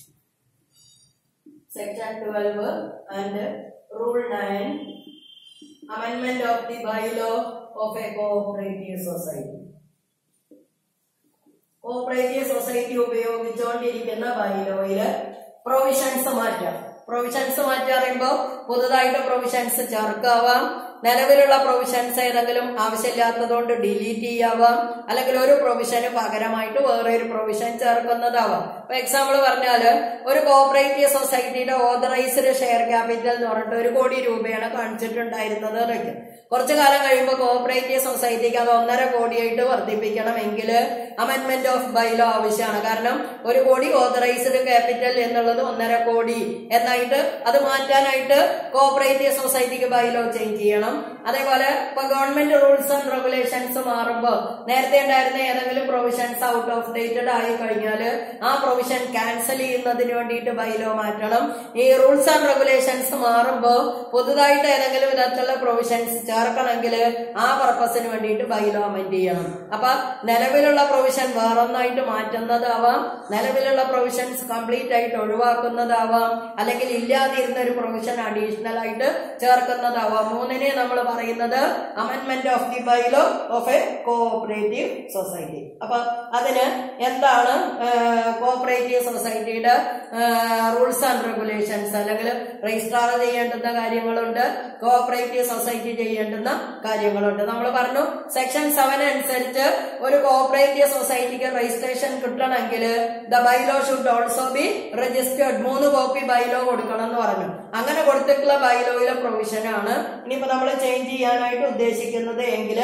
Section twelve and rule nine amendment of the bylaw of a cooperative society. Cooperative society ഉപയോഗിച്ചുകൊണ്ടിരിക്കുന്ന ബൈലോയില് പ്രൊവിഷൻസ് മാറ്റാം. പ്രൊവിഷൻസ് മാറ്റാൻ പറയുമ്പോൾ പുതുതായിട്ട് പ്രൊവിഷൻസ് ചേർക്കാവാം, നിലവിലുള്ള പ്രൊവിഷൻസ് ഏതെങ്കിലും ആവശ്യമില്ലാത്തതുകൊണ്ട് ഡിലീറ്റ് ചെയ്യാവാം, അല്ലെങ്കിൽ ഒരു പ്രൊവിഷന് പകരമായിട്ട് വേറെ ഒരു പ്രൊവിഷൻ ചേർക്കുന്നതാവാം. ഇപ്പൊ എക്സാമ്പിൾ പറഞ്ഞാല് ഒരു കോഓപ്പറേറ്റീവ് സൊസൈറ്റിയുടെ ഓതറൈസ്ഡ് ഷെയർ ക്യാപിറ്റൽ എന്ന് പറഞ്ഞിട്ട് ഒരു കോടി രൂപയാണ് കാണിച്ചിട്ടുണ്ടായിരുന്നത് എന്നൊക്കെ. കുറച്ചു കാലം കഴിയുമ്പോൾ കോഓപ്പറേറ്റീവ് സൊസൈറ്റിക്ക് അത് ഒന്നര കോടിയായിട്ട് വർദ്ധിപ്പിക്കണമെങ്കിൽ അമെന്റ്മെന്റ് ഓഫ് ബൈലോ ആവശ്യമാണ്. കാരണം ഒരു കോടി ഓതറൈസ്ഡ് ക്യാപിറ്റൽ എന്നുള്ളത് ഒന്നര കോടി എന്നായിട്ട് അത് മാറ്റാനായിട്ട് കോഓപ്പറേറ്റീവ് സൊസൈറ്റിക്ക് ബൈലോ ചേഞ്ച് ചെയ്യണം. അതേപോലെ ഇപ്പൊ ഗവൺമെന്റ് റൂൾസ് ആൻഡ് റെഗുലേഷൻസ് മാറുമ്പോൾ നേരത്തെ ഉണ്ടായിരുന്ന ഏതെങ്കിലും പ്രൊവിഷൻസ് ഔട്ട് ഓഫ് ഡേറ്റഡ് ആയി കഴിഞ്ഞാൽ ആ പ്രൊവിഷൻ ക്യാൻസൽ ചെയ്യുന്നതിന് വേണ്ടിയിട്ട് ബൈലോ മാറ്റണം. ഈ റൂൾസ് ആൻഡ് റെഗുലേഷൻസ് മാറുമ്പോൾ പുതുതായിട്ട് ഏതെങ്കിലും വിധത്തിലുള്ള പ്രൊവിഷൻസ് ചേർക്കണമെങ്കിൽ ആ പർപ്പസിന് വേണ്ടിയിട്ട് ബൈലോ അമെന്റ് ചെയ്യണം. അപ്പൊ നിലവിലുള്ള പ്രൊവിഷൻ വേറൊന്നായിട്ട് മാറ്റുന്നതാവാം, നിലവിലുള്ള പ്രൊവിഷൻസ് കംപ്ലീറ്റ് ആയിട്ട് ഒഴിവാക്കുന്നതാവാം, അല്ലെങ്കിൽ ഇല്ലാതിരുന്ന ഒരു പ്രൊവിഷൻ അഡീഷണൽ ആയിട്ട് ചേർക്കുന്നതാവാം. മൂന്നിനെ നമ്മൾ പറയുന്നത് amendment of the bylaw of a cooperative society. അപ്പൊ അതിന് എന്താണ് കോഓപ്പറേറ്റീവ് സൊസൈറ്റിയുടെ റൂൾസ് ആൻഡ് റെഗുലേഷൻസ്, അല്ലെങ്കിൽ രജിസ്ട്രാർ ചെയ്യേണ്ടുന്ന കാര്യങ്ങളുണ്ട്, കോഓപ്പറേറ്റീവ് സൊസൈറ്റി ചെയ്യേണ്ട ചെയ്യേണ്ടുന്ന കാര്യങ്ങളുണ്ട്. നമ്മൾ പറഞ്ഞു സെക്ഷൻ സെവൻ അനുസരിച്ച് ഒരു കോഓപ്പറേറ്റീവ് സൊസൈറ്റിക്ക് രജിസ്ട്രേഷൻ കിട്ടണമെങ്കിൽ the bylaw should also be registered. മൂന്ന് കോപ്പി ബൈലോ കൊടുക്കണം എന്ന് പറഞ്ഞു. അങ്ങനെ കൊടുത്തിട്ടുള്ള ബൈലോയിലെ പ്രൊവിഷൻ ആണ് ഇനിയിപ്പോ നമ്മൾ ചേഞ്ച് ചെയ്യാനായിട്ട് ഉദ്ദേശിക്കുന്നത് എങ്കിൽ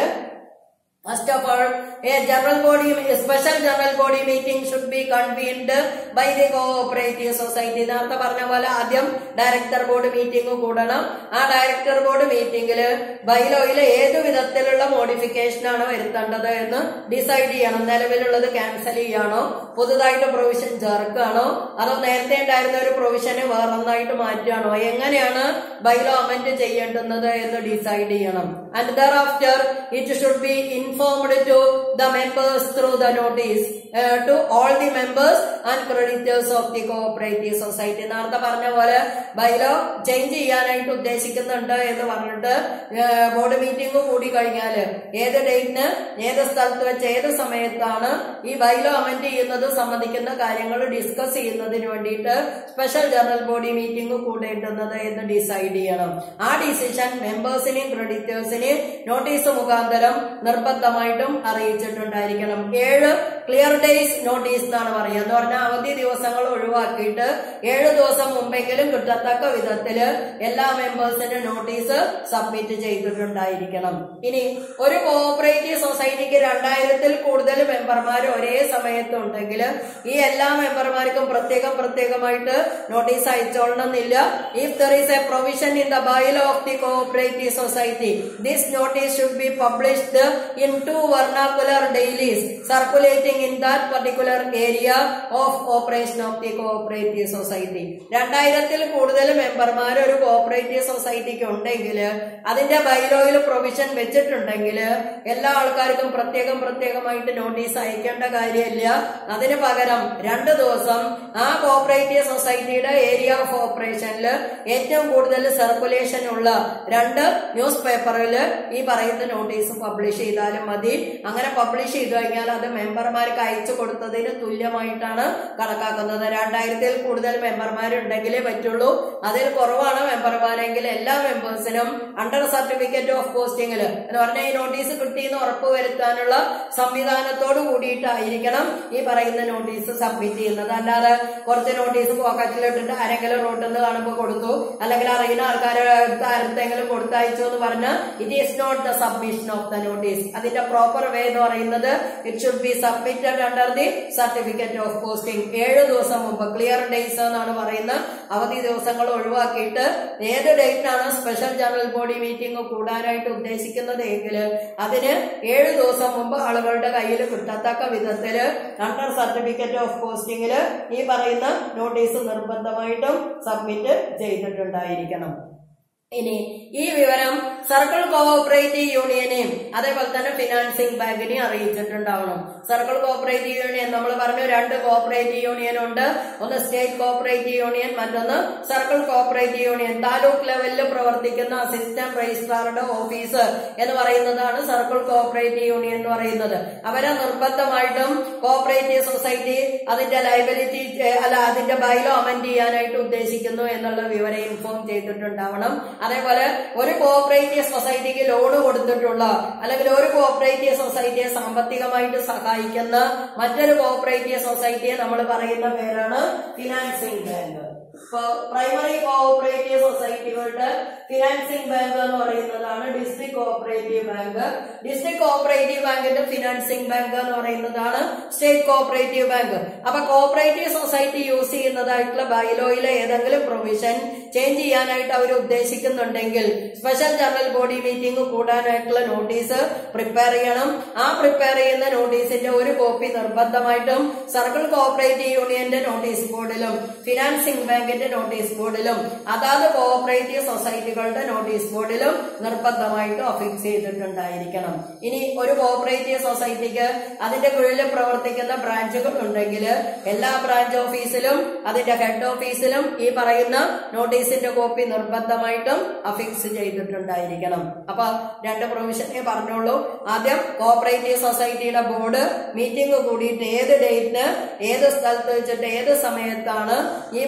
first of all, a general body, a special general body meeting should be convened by the cooperative society. നേരത്തെ പറഞ്ഞ പോലെ ആദ്യം ഡയറക്ടർ ബോർഡ് മീറ്റിംഗ് കൂടണം. ആ ഡയറക്ടർ ബോർഡ് മീറ്റിംഗില് ബൈലോയില് ഏത് വിധത്തിലുള്ള മോഡിഫിക്കേഷൻ ആണ് വരുത്തേണ്ടത് എന്ന് ഡിസൈഡ് ചെയ്യണം. നിലവിലുള്ളത് ക്യാൻസൽ ചെയ്യാണോ, പുതുതായിട്ട് പ്രൊവിഷൻ ചേർക്കുകയാണോ, അതോ നേരത്തെ ഉണ്ടായിരുന്ന ഒരു പ്രൊവിഷന് വേറൊന്നായിട്ട് മാറ്റുകയാണോ, എങ്ങനെയാണ് ബൈലോ അമെന്റ് ചെയ്യേണ്ടുന്നത് എന്ന് ഡിസൈഡ് ചെയ്യണം. And thereafter it should be informed to the members through the notice uh, to all the members and creditors of the cooperative society. നേരത്തെ പറഞ്ഞ പോലെ ബൈലോ ചേഞ്ച് ചെയ്യാനായിട്ട് ഉദ്ദേശിക്കുന്നുണ്ട് എന്ന് പറഞ്ഞിട്ട് ബോർഡ് മീറ്റിംഗ് കൂടി കഴിഞ്ഞാല് ഏത് ഡേറ്റിന് ഏത് സ്ഥലത്ത് വെച്ച് ഏത് സമയത്താണ് ഈ ബൈലോ അമെന്റ് ചെയ്യുന്നത് സംബന്ധിക്കുന്ന കാര്യങ്ങൾ ഡിസ്കസ് ചെയ്യുന്നതിന് വേണ്ടിയിട്ട് സ്പെഷ്യൽ ജനറൽ ബോഡി മീറ്റിംഗ് കൂടേണ്ടുന്നത് എന്ന് ഡിസൈഡ് ചെയ്യണം. ആ ഡിസിഷൻ മെമ്പേഴ്സിനെയും ക്രെഡിറ്റേഴ്സിനെയും നോട്ടീസ് മുഖാന്തരം നിർബന്ധമായിട്ടും അറിയിച്ചിട്ടുണ്ടായിരിക്കണം. ഏഴ് ക്ലിയർ ഡേയ്സ് നോട്ടീസ് എന്നാണ് പറയുക. എന്ന് പറഞ്ഞാൽ അവധി ദിവസങ്ങൾ ഒഴിവാക്കിയിട്ട് ഏഴ് ദിവസം മുമ്പെങ്കിലും കിട്ടത്തക്ക വിധത്തില് എല്ലാ മെമ്പേഴ്സിനും നോട്ടീസ് സബ്മിറ്റ് ചെയ്തിട്ടുണ്ടായിരിക്കണം. ഇനി ഒരു കോഓപ്പറേറ്റീവ് സൊസൈറ്റിക്ക് രണ്ടായിരത്തിൽ കൂടുതൽ മെമ്പർമാർ ഒരേ സമയത്ത് ഉണ്ടെങ്കിൽ ഈ എല്ലാ മെമ്പർമാർക്കും പ്രത്യേകം പ്രത്യേകമായിട്ട് നോട്ടീസ് അയച്ചോളണമെന്നില്ല. If there is a provision in the bylaw of the cooperative society, this notice should be published in two vernacular dailies circulating in that particular area of operation of the cooperative society. രണ്ടായിരത്തിൽ കൂടുതൽ മെമ്പർമാർ ഒരു കോഓപ്പറേറ്റീവ് സൊസൈറ്റിക്ക് ഉണ്ടെങ്കിൽ അതിന്റെ ബൈലോയിൽ പ്രൊവിഷൻ വെച്ചിട്ടുണ്ടെങ്കിൽ എല്ലാ ആൾക്കാർക്കും പ്രത്യേകം പ്രത്യേകമായിട്ട് നോട്ടീസ് അയക്കേണ്ട കാര്യമില്ല. അതിന് പകരം രണ്ട് ദിവസം ആ കോഓപ്പറേറ്റീവ് സൊസൈറ്റിയുടെ ഏരിയ ഓഫ് ഓപ്പറേഷനിൽ ഏറ്റവും കൂടുതൽ സർക്കുലേഷൻ ഉള്ള രണ്ട് ന്യൂസ് പേപ്പറിൽ ഈ പറയുന്ന നോട്ടീസ് പബ്ലിഷ് ചെയ്താലും മതി. അങ്ങനെ പബ്ലിഷ് ചെയ്തു കഴിഞ്ഞാൽ അത് മെമ്പർമാർക്ക് അയച്ചു കൊടുത്തതിന് തുല്യമായിട്ടാണ് കണക്കാക്കുന്നത്. രണ്ടായിരത്തിൽ കൂടുതൽ മെമ്പർമാരുണ്ടെങ്കിലേ പറ്റുള്ളൂ. അതിൽ കുറവാണ് മെമ്പർമാരെങ്കിൽ എല്ലാ മെമ്പേഴ്സിനും അണ്ടർ സർട്ടിഫിക്കറ്റ് ഓഫ് പോസ്റ്റിംഗിൽ എന്ന് പറഞ്ഞാൽ ഈ നോട്ടീസ് കിട്ടിയെന്ന് ഉറപ്പുവരുത്താനുള്ള സംവിധാനത്തോട് കൂടിയിട്ടായിരിക്കണം ഈ പറയുന്ന നോട്ടീസ് സബ്മിറ്റ് ചെയ്യുന്നത്. അല്ലാതെ കുറച്ച് നോട്ടീസ് പോക്കറ്റിലിട്ടിട്ട് ആരെങ്കിലും റോട്ടിൽ നിന്ന് കാണുമ്പോൾ കൊടുത്തു, അല്ലെങ്കിൽ അറിയുന്ന ആൾക്കാരെ അടുത്ത് ആരത്തെങ്കിലും കൊടുത്തയച്ചു എന്ന് പറഞ്ഞാൽ it is not the submission of the notice. അതിന്റെ പ്രോപ്പർ വേ എന്ന് പറയുന്നത് it should be submitted under the certificate of posting. ഏഴ് ദിവസം മുമ്പ് ക്ലിയർ ഡേയ്സ് എന്നാണ് പറയുന്ന അവധി ദിവസങ്ങൾ ഒഴിവാക്കിയിട്ട് ഏത് ഡേറ്റിനാണ് സ്പെഷ്യൽ ജനറൽ ബോഡി മീറ്റിംഗ് കൂടാനായിട്ട് ഉദ്ദേശിക്കുന്നത് എങ്കിൽ അതിന് ഏഴ് ദിവസം മുമ്പ് ആളുകളുടെ കയ്യിൽ കിട്ടത്തക്ക വിധത്തില് അണ്ടർ സർട്ടിഫിക്കറ്റ് ഓഫ് പോസ്റ്റിംഗില് ഈ പറയുന്ന നോട്ടീസ് നിർബന്ധമായിട്ടും സബ്മിറ്റ് ചെയ്തിട്ടുണ്ടായിരിക്കണം. ഇനി ഈ വിവരം സർക്കിൾ കോഓപ്പറേറ്റീവ് യൂണിയനെയും അതേപോലെ തന്നെ ഫിനാൻസിംഗ് ബാങ്കിനെയും അറിയിച്ചിട്ടുണ്ടാവണം. സർക്കിൾ കോഓപ്പറേറ്റീവ് യൂണിയൻ നമ്മൾ പറഞ്ഞു രണ്ട് കോഓപ്പറേറ്റീവ് യൂണിയൻ ഉണ്ട്. ഒന്ന് സ്റ്റേറ്റ് കോഓപ്പറേറ്റീവ് യൂണിയൻ, മറ്റൊന്ന് സർക്കിൾ കോഓപ്പറേറ്റീവ് യൂണിയൻ. താലൂക്ക് ലെവലിൽ പ്രവർത്തിക്കുന്ന അസിസ്റ്റന്റ് രജിസ്ട്രാറുടെ ഓഫീസ് എന്ന് പറയുന്നതാണ് സർക്കിൾ കോഓപ്പറേറ്റീവ് യൂണിയൻ എന്ന് പറയുന്നത്. അവരെ നിർബന്ധമായിട്ടും കോഓപ്പറേറ്റീവ് സൊസൈറ്റി അതിന്റെ ലയബിലിറ്റി അല്ല അതിന്റെ ബൈലോ അമെന്റ് ചെയ്യാനായിട്ട് ഉദ്ദേശിക്കുന്നു എന്നുള്ള വിവരം ഇൻഫോം ചെയ്തിട്ടുണ്ടാവണം. അതേപോലെ ഒരു കോഓപ്പറേറ്റീവ് സൊസൈറ്റിക്ക് ലോൺ കൊടുത്തിട്ടുള്ള അല്ലെങ്കിൽ ഒരു കോഓപ്പറേറ്റീവ് സൊസൈറ്റിയെ സാമ്പത്തികമായിട്ട് സഹായിക്കുന്ന മറ്റൊരു കോഓപ്പറേറ്റീവ് സൊസൈറ്റിയെ നമ്മൾ പറയുന്ന പേരാണ് ഫിനാൻസിംഗ് ബാങ്ക്. ഇപ്പൊ പ്രൈമറി കോഓപ്പറേറ്റീവ് സൊസൈറ്റികളുടെ ഫിനാൻസിംഗ് ബാങ്ക് എന്ന് പറയുന്നതാണ് district cooperative bank. District cooperative ബാങ്കിന്റെ ഫിനാൻസിംഗ് ബാങ്ക് എന്ന് പറയുന്നതാണ് സ്റ്റേറ്റ് കോഓപ്പറേറ്റീവ് ബാങ്ക്. അപ്പൊ കോഓപ്പറേറ്റീവ് സൊസൈറ്റി യൂസ് ചെയ്യുന്നതായിട്ടുള്ള ബൈലോയിലെ ഏതെങ്കിലും പ്രൊവിഷൻ ചേഞ്ച് ചെയ്യാനായിട്ട് അവർ ഉദ്ദേശിക്കുന്നുണ്ടെങ്കിൽ സ്പെഷ്യൽ ജനറൽ ബോഡി മീറ്റിംഗ് കൂടാനായിട്ടുള്ള നോട്ടീസ് പ്രിപ്പയർ ചെയ്യണം. ആ പ്രിപ്പയർ ചെയ്യുന്ന നോട്ടീസിന്റെ ഒരു കോപ്പി നിർബന്ധമായിട്ടും സർക്കിൾ കോഓപ്പറേറ്റീവ് യൂണിയന്റെ നോട്ടീസ് ബോർഡിലും ഫിനാൻസിംഗ് ബാങ്കിന്റെ നോട്ടീസ് ബോർഡിലും അതാത് കോഓപ്പറേറ്റീവ് സൊസൈറ്റികളുടെ നോട്ടീസ് ബോർഡിലും നിർബന്ധമായിട്ടും അഫിക്സ് ചെയ്തിട്ടുണ്ടായിരിക്കണം. ഇനി ഒരു കോഓപ്പറേറ്റീവ് സൊസൈറ്റിക്ക് അതിന്റെ കീഴിൽ പ്രവർത്തിക്കുന്ന ബ്രാഞ്ചുകൾ ഉണ്ടെങ്കിൽ എല്ലാ ബ്രാഞ്ച് ഓഫീസിലും അതിന്റെ ഹെഡ് ഓഫീസിലും ഈ പറയുന്ന നോട്ടീസിന്റെ കോപ്പി നിർബന്ധമായിട്ടും അഫിക്സ് ചെയ്തിട്ടുണ്ടായിരിക്കണം. അപ്പൊ രണ്ട് പ്രൊവിഷനെ പറഞ്ഞോളൂ. ആദ്യം കോഓപ്പറേറ്റീവ് സൊസൈറ്റിയുടെ ബോർഡ് മീറ്റിംഗ് കൂടിയിട്ട് ഏത് ഡേറ്റിന് ഏത് സ്ഥലത്ത് വെച്ചിട്ട് ഏത് സമയത്താണ് ഈ പറയുന്ന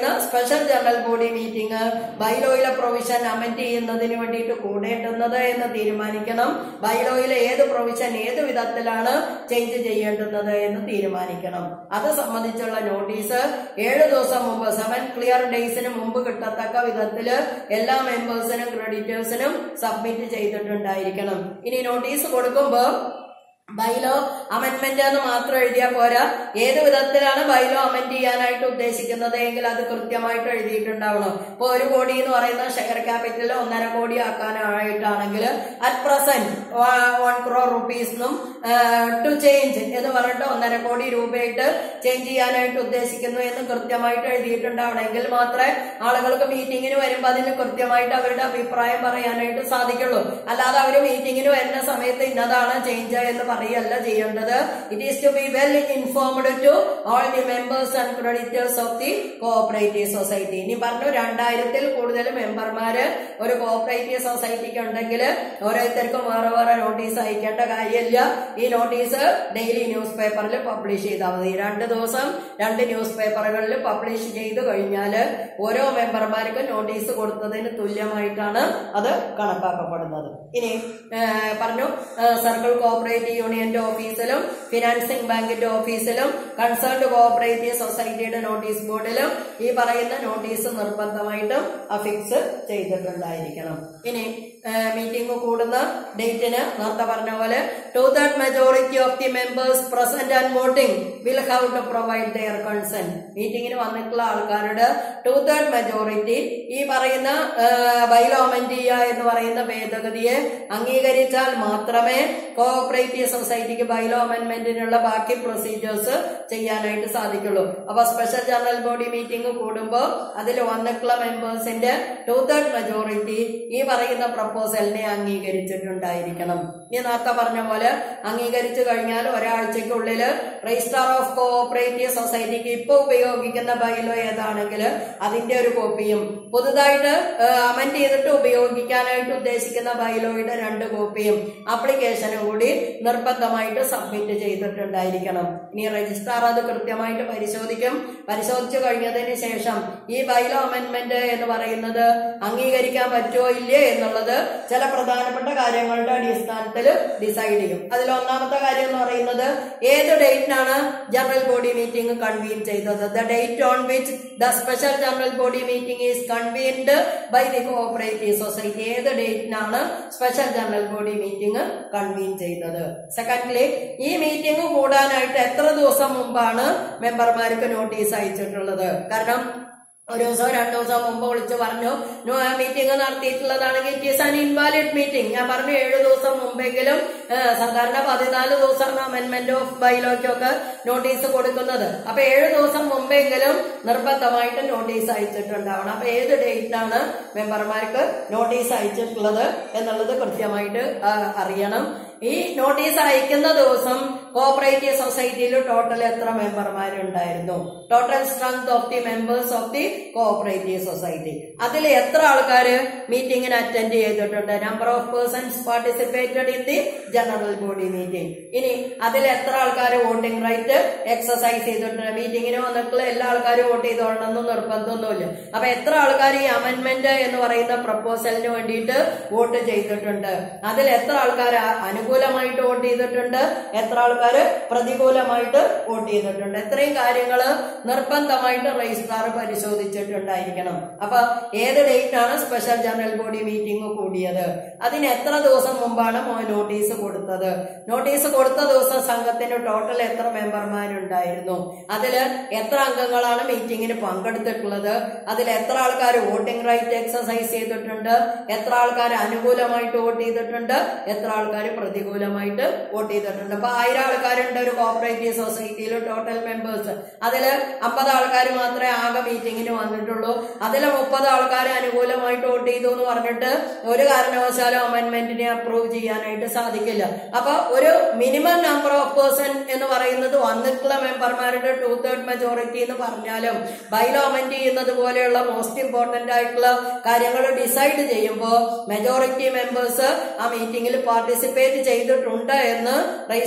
പറയുന്ന സ്പെഷ്യൽ ജനറൽ ബോഡി മീറ്റിംഗ് ബൈലോയിലെ പ്രൊവിഷൻ അമെന്റ് ചെയ്യുന്നതിന് വേണ്ടിയിട്ട് കൂടേണ്ടുന്നത് എന്ന് തീരുമാനിക്കണം. ബൈലോയിലെ ഏത് പ്രൊവിഷൻ ഏത് വിധത്തിലാണ് ചേഞ്ച് ചെയ്യേണ്ടുന്നത് എന്ന് തീരുമാനിക്കണം. അത് സംബന്ധിച്ചുള്ള നോട്ടീസ് ഏഴ് ദിവസം മുമ്പ് സെവൻ ക്ലിയർ ഡേയ്സിന് മുമ്പ് കിട്ടത്തക്ക വിധത്തില് എല്ലാ മെമ്പേഴ്സിനും ക്രെഡിറ്റേഴ്സിനും സബ്മിറ്റ് ചെയ്തിട്ടുണ്ടായിരിക്കണം. ഇനി നോട്ടീസ് കൊടുക്കുമ്പോ ബൈലോ അമെന്റ്മെന്റ് എന്ന് മാത്രം എഴുതിയാൽ പോരാ. ഏത് വിധത്തിലാണ് ബൈലോ അമെന്റ് ചെയ്യാനായിട്ട് ഉദ്ദേശിക്കുന്നത് എങ്കിൽ അത് കൃത്യമായിട്ട് എഴുതിയിട്ടുണ്ടാവണം. ഇപ്പൊ ഒരു കോടി എന്ന് പറയുന്ന ഷെയർ ക്യാപിറ്റൽ ഒന്നര കോടി ആക്കാനായിട്ടാണെങ്കിൽ അറ്റ് പ്രസന്റ് വൺ ക്രോർ റുപ്പീസിനും ടു ചേഞ്ച് എന്ന് പറഞ്ഞിട്ട് ഒന്നര കോടി രൂപയായിട്ട് ചേഞ്ച് ചെയ്യാനായിട്ട് ഉദ്ദേശിക്കുന്നു എന്ന് കൃത്യമായിട്ട് എഴുതിയിട്ടുണ്ടാവണമെങ്കിൽ മാത്രമേ ആളുകൾക്ക് മീറ്റിങ്ങിന് വരുമ്പോൾ അതിന് കൃത്യമായിട്ട് അവരുടെ അഭിപ്രായം പറയാനായിട്ട് സാധിക്കുള്ളൂ. അല്ലാതെ അവര് മീറ്റിങ്ങിന് വരുന്ന സമയത്ത് ഇന്നതാണ് ചേഞ്ച് എന്ന് പറയല്ല ചെയ്യേണ്ടത്. It is to be well informed to all the members and creditors of the cooperative society. ഇനി പറഞ്ഞു രണ്ടായിരത്തിൽ കൂടുതൽ മെമ്പർമാര് ഒരു കോഓപ്പറേറ്റീവ് സൊസൈറ്റിക്ക് ഉണ്ടെങ്കിൽ ഓരോരുത്തർക്കും വേറെ വേറെ നോട്ടീസ് അയക്കേണ്ട കാര്യമില്ല. ഈ നോട്ടീസ് ഡെയിലി ന്യൂസ് പേപ്പറിൽ പബ്ലിഷ് ചെയ്താൽ മതി. രണ്ട് ദിവസം രണ്ട് ന്യൂസ് പേപ്പറുകളിൽ പബ്ലിഷ് ചെയ്ത് കഴിഞ്ഞാൽ ഓരോ മെമ്പർമാർക്കും നോട്ടീസ് കൊടുത്തതിന് തുല്യമായിട്ടാണ് അത് കണക്കാക്കപ്പെടുന്നത്. ഇനി പറഞ്ഞു സർക്കിൾ കോഓപ്പറേറ്റീവ് യൂണിയന്റെ ഓഫീസിലും ഫിനാൻസിംഗ് ബാങ്കിന്റെ ഓഫീസിലും കൺസേൺഡ് കോഓപ്പറേറ്റീവ് സൊസൈറ്റിയുടെ നോട്ടീസ് ബോർഡിലും ഈ പറയുന്ന നോട്ടീസ് നിർബന്ധമായിട്ടും അഫിക്സ് ചെയ്തിട്ടുണ്ടായിരിക്കണം. ഇനി മീറ്റിംഗ് കൂടുന്ന ഡേറ്റിന് നേരത്തെ പറഞ്ഞ പോലെ two third majority of the members present and voting will have to provide their consent. മീറ്റിംഗിന് വന്നിട്ടുള്ള ആൾക്കാരുടെ ടു തേർഡ് മെജോറിറ്റി ഈ പറയുന്ന ബൈലോ അമെന്റ് ചെയ്യുക എന്ന് പറയുന്ന ഭേദഗതിയെ അംഗീകരിച്ചാൽ മാത്രമേ കോഓപ്പറേറ്റീവ് സൊസൈറ്റിക്ക് ബൈലോ അമെന്റ്മെന്റിനുള്ള ബാക്കി പ്രൊസീജിയേഴ്സ് ചെയ്യാനായിട്ട് സാധിക്കുള്ളൂ. അപ്പൊ സ്പെഷ്യൽ ജനറൽ ബോഡി മീറ്റിംഗ് കൂടുമ്പോൾ അതിൽ വന്നിട്ടുള്ള മെമ്പേഴ്സിന്റെ ടു തേർഡ് മെജോറിറ്റി ഈ പറയുന്ന പ്രപ്പോസലിനെ അംഗീകരിച്ചിട്ടുണ്ടായിരിക്കണം. ഈ നേരത്തെ പറഞ്ഞ പോലെ അംഗീകരിച്ചു കഴിഞ്ഞാൽ ഒരാഴ്ചക്കുള്ളിൽ രജിസ്ട്രാർ ഓഫ് കോഓപ്പറേറ്റീവ് സൊസൈറ്റിക്ക് ഇപ്പൊ ഉപയോഗിക്കുന്ന ബൈലോ ഏതാണെങ്കിൽ അതിന്റെ ഒരു കോപ്പിയും പുതുതായിട്ട് അമെന്റ് ചെയ്തിട്ട് ഉപയോഗിക്കാനായിട്ട് ഉദ്ദേശിക്കുന്ന ബൈലോയുടെ രണ്ട് കോപ്പിയും ആപ്ലിക്കേഷനും കൂടി നിർബന്ധമായിട്ട് സബ്മിറ്റ് ചെയ്തിട്ടുണ്ടായിരിക്കണം. ഇനി രജിസ്ട്രാർ അത് കൃത്യമായിട്ട് പരിശോധിക്കും. പരിശോധിച്ചു കഴിഞ്ഞതിന് ശേഷം ഈ ബൈലോ അമെന്റ്മെന്റ് എന്ന് പറയുന്നത് അംഗീകരിക്കാൻ പറ്റുമോ ഇല്ലേ എന്നുള്ളത് ചില പ്രധാനപ്പെട്ട കാര്യങ്ങളുടെ അടിസ്ഥാനത്തിൽ ഡിസൈഡ് ചെയ്യും. അതിൽ ഒന്നാമത്തെ കാര്യം എന്ന് പറയുന്നത് ഏത് ഡേറ്റിനാണ് ജനറൽ ബോഡി മീറ്റിംഗ് കൺവീൻ ചെയ്തത്. The date on which the special general body meeting is convened by the cooperative society. ഏത് ഡേറ്റിനാണ് special general body meeting convene ചെയ്തത്. സെക്കൻഡ്ലി ഈ മീറ്റിംഗ് കൂടാനായിട്ട് എത്ര ദിവസം മുമ്പാണ് മെമ്പർമാർക്ക് നോട്ടീസ് അയച്ചിട്ടുള്ളത്. കാരണം ഒരു ദിവസം രണ്ടു ദിവസം മുമ്പ് വിളിച്ച് പറഞ്ഞു മീറ്റിംഗ് നടത്തിയിട്ടുള്ളതാണെങ്കിൽ it is an invalid meeting. ഞാൻ പറഞ്ഞു ഏഴു ദിവസം മുമ്പെങ്കിലും സാധാരണ പതിനാല് ദിവസമാണ് അമെന്റ്മെന്റ് ഓഫ് ബൈലോയ്ക്കൊക്കെ നോട്ടീസ് കൊടുക്കുന്നത്. അപ്പൊ ഏഴു ദിവസം മുമ്പെങ്കിലും നിർബന്ധമായിട്ട് നോട്ടീസ് അയച്ചിട്ടുണ്ടാവണം. അപ്പൊ ഏത് ഡേറ്റിനാണ് മെമ്പർമാർക്ക് നോട്ടീസ് അയച്ചിട്ടുള്ളത് എന്നുള്ളത് കൃത്യമായിട്ട് അറിയണം. ഈ നോട്ടീസ് അയക്കുന്ന ദിവസം കോഓപ്പറേറ്റീവ് സൊസൈറ്റിയിൽ ടോട്ടൽ എത്ര മെമ്പർമാരുണ്ടായിരുന്നു, total strength of the members of the cooperative society, അതിൽ എത്ര ആൾക്കാർ മീറ്റിംഗിന് അറ്റൻഡ് ചെയ്തിട്ടുണ്ട്, number of persons participated in the general body meeting. ഇനി അതിൽ എത്ര ആൾക്കാർ വോട്ടിംഗ് റൈറ്റ് എക്സസൈസ് ചെയ്തിട്ടുണ്ട്. മീറ്റിംഗിന് വന്നിട്ടുള്ള എല്ലാ ആൾക്കാരും വോട്ട് ചെയ്തോളണമെന്നും നിർബന്ധമൊന്നുമില്ല. അപ്പൊ എത്ര ആൾക്കാർ ഈ അമെന്റ്മെന്റ് എന്ന് പറയുന്ന പ്രപ്പോസലിന് വേണ്ടിയിട്ട് വോട്ട് ചെയ്തിട്ടുണ്ട്, അതിൽ എത്ര ആൾക്കാർ അനുകൂലമായിട്ട് വോട്ട് ചെയ്തിട്ടുണ്ട്, എത്ര ആൾക്കാർ പ്രതികൂലമായിട്ട് വോട്ട് ചെയ്തിട്ടുണ്ട്. ഇത്രയും കാര്യങ്ങൾ നിർബന്ധമായിട്ട് രജിസ്ട്രാർ പരിശോധിച്ചിട്ടുണ്ടായിരിക്കണം. അപ്പൊ ഏത് ഡേറ്റ് ആണ് സ്പെഷ്യൽ ജനറൽ ബോഡി മീറ്റിംഗ് കൂടിയത്, അതിന് എത്ര ദിവസം മുമ്പാണ് നോട്ടീസ് കൊടുത്തത്, നോട്ടീസ് കൊടുത്ത ദിവസം സംഘത്തിന് ടോട്ടൽ എത്ര മെമ്പർമാരുണ്ടായിരുന്നു, അതില് എത്ര അംഗങ്ങളാണ് മീറ്റിംഗിന് പങ്കെടുത്തിട്ടുള്ളത്, അതിൽ എത്ര ആൾക്കാർ വോട്ടിംഗ് റൈറ്റ് എക്സസൈസ് ചെയ്തിട്ടുണ്ട്, എത്ര ആൾക്കാർ അനുകൂലമായിട്ട് വോട്ട് ചെയ്തിട്ടുണ്ട്, എത്ര ആൾക്കാർ പ്രതികൂലമായിട്ട് വോട്ട് ചെയ്തിട്ടുണ്ട്. അപ്പൊ ആയിരം ആൾക്കാരുണ്ട് ഒരു കോഓപ്പറേറ്റീവ് സൊസൈറ്റിയിൽ ടോട്ടൽ മെമ്പേഴ്സ്. അതില് അമ്പത് ആൾക്കാർ മാത്രമേ ആകെ മീറ്റിംഗിന് വന്നിട്ടുള്ളൂ. അതില് മുപ്പത് ആൾക്കാർ അനുകൂലമായിട്ട് വോട്ട് ചെയ്തു എന്ന് പറഞ്ഞിട്ട് ഒരു കാരണവശാലും അമെന്റ്മെന്റിനെ അപ്രൂവ് ചെയ്യാനായിട്ട് സാധിക്കില്ല. അപ്പൊ ഒരു മിനിമം നമ്പർ ഓഫ് പേഴ്സൺ എന്ന് പറയുന്നത് വന്നിട്ടുള്ള മെമ്പർമാരുടെ ടു തേർഡ് മെജോറിറ്റി എന്ന് പറഞ്ഞാലും ബൈലോ അമെന്റ് ചെയ്യുന്നത് പോലെയുള്ള മോസ്റ്റ് ഇമ്പോർട്ടന്റ് ആയിട്ടുള്ള കാര്യങ്ങൾ ഡിസൈഡ് ചെയ്യുമ്പോൾ മെജോറിറ്റി മെമ്പേഴ്സ് ആ മീറ്റിംഗിൽ പാർട്ടിസിപ്പേറ്റ് ചെയ്തിട്ടുണ്ട് എന്ന് registrar of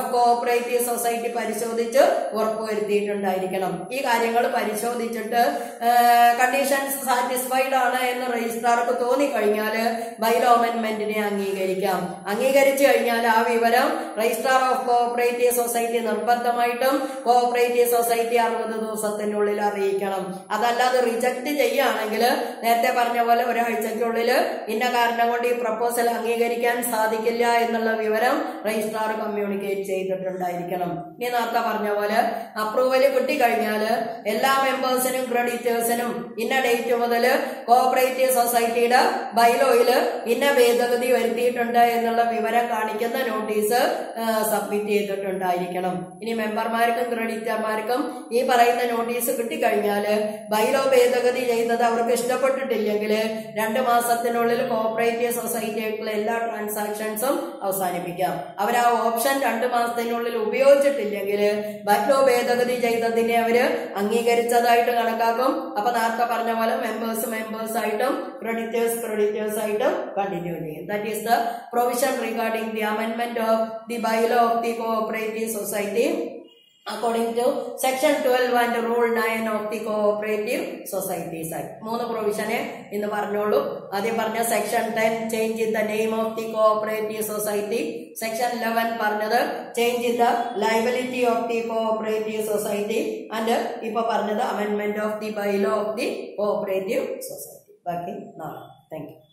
of cooperative society പരിശോധിച്ച് ഉറപ്പുവരുത്തിയിട്ടുണ്ടായിരിക്കണം. ഈ കാര്യങ്ങൾ പരിശോധിച്ചിട്ട് കണ്ടീഷൻസ് സാറ്റിസ്ഫൈഡ് ആണ് എന്ന് രജിസ്ട്രാർക്ക് തോന്നിക്കഴിഞ്ഞാൽ ബൈലോ അമെന്റ്മെന്റിനെ അംഗീകരിക്കാം. അംഗീകരിച്ചു കഴിഞ്ഞാൽ ആ വിവരം രജിസ്ട്രാർ ഓഫ് കോഓപ്പറേറ്റീവ് സൊസൈറ്റി നിർബന്ധമായിട്ടും കോഓപ്പറേറ്റീവ് സൊസൈറ്റി അറുപത് ദിവസത്തിനുള്ളിൽ അറിയിക്കണം. അതല്ലാതെ റിജക്ട് ചെയ്യുകയാണെങ്കിൽ നേരത്തെ പറഞ്ഞ പോലെ ഒരാഴ്ചക്കുള്ളിൽ ഇന്ന കാരണം കൊണ്ട് ഈ പ്രപ്പോസൽ അംഗീകരിക്കാൻ സാധിക്കില്ല എന്നുള്ള വിവരം രജിസ്ട്രാർ കമ്മ്യൂണിക്കേറ്റ് ചെയ്തിട്ടുണ്ടായിരിക്കണം. ഇനി നേരത്തെ പറഞ്ഞ പോലെ അപ്രൂവൽ കിട്ടിക്കഴിഞ്ഞാൽ എല്ലാ മെമ്പേഴ്സിനും ക്രെഡിറ്റേഴ്സിനും ഇന്ന ഡേറ്റ് മുതൽ കോഓപ്പറേറ്റീവ് സൊസൈറ്റിയുടെ ബൈലോയില് ഇന്ന ഭേദഗതി വരുത്തിയിട്ടുണ്ട് എന്നുള്ള വിവരം കാണിക്കുന്ന നോട്ടീസ് സബ്മിറ്റ് ചെയ്തിട്ടുണ്ടായിരിക്കണം. ഇനി മെമ്പർമാർക്കും ക്രെഡിറ്റർമാർക്കും ഈ പറയുന്ന നോട്ടീസ് കിട്ടിക്കഴിഞ്ഞാൽ ബൈലോ ഭേദഗതി ചെയ്തത് അവർക്ക് ഇഷ്ടപ്പെട്ടിട്ടില്ലെങ്കിൽ രണ്ട് മാസത്തിനുള്ളിൽ കോഓപ്പറേറ്റീവ് സൊസൈറ്റി ആയിട്ടുള്ള എല്ലാ ട്രാൻസാക്ഷൻസും അവസാനിപ്പിക്കാം. അവർ ആ ഓപ്ഷൻ രണ്ട് മാസത്തിനുള്ളിൽ ഉപയോഗിച്ചിട്ടില്ലെങ്കിൽ ബൈലോ ഭേദഗതി ചെയ്തതിനെ അവര് അംഗീകരിച്ചതായിട്ട് കണക്കാക്കും. അപ്പൊ നേരത്തെ പറഞ്ഞ പോലെ മെമ്പേഴ്സ് മെമ്പേഴ്സ് ആയിട്ടും ക്രെഡിറ്റേഴ്സ് ക്രെഡിറ്റേഴ്സ് ആയിട്ടും കണ്ടിന്യൂ ചെയ്യും. That is the provision regarding the amendment of the bylaw of the cooperative society according to section twelve and rule nine of the cooperative societies act. മൂന്ന് പ്രൊവിഷനെ ഇന്ന് പറഞ്ഞോളൂ. ആദ്യം പറഞ്ഞ section ten change in the name of the cooperative society. Section eleven പറഞ്ഞത് change in the liability of the cooperative society. And ഇപ്പൊ പറഞ്ഞത് amendment of the bylaw of the cooperative society. ബാക്കി നാളെ. Thank U.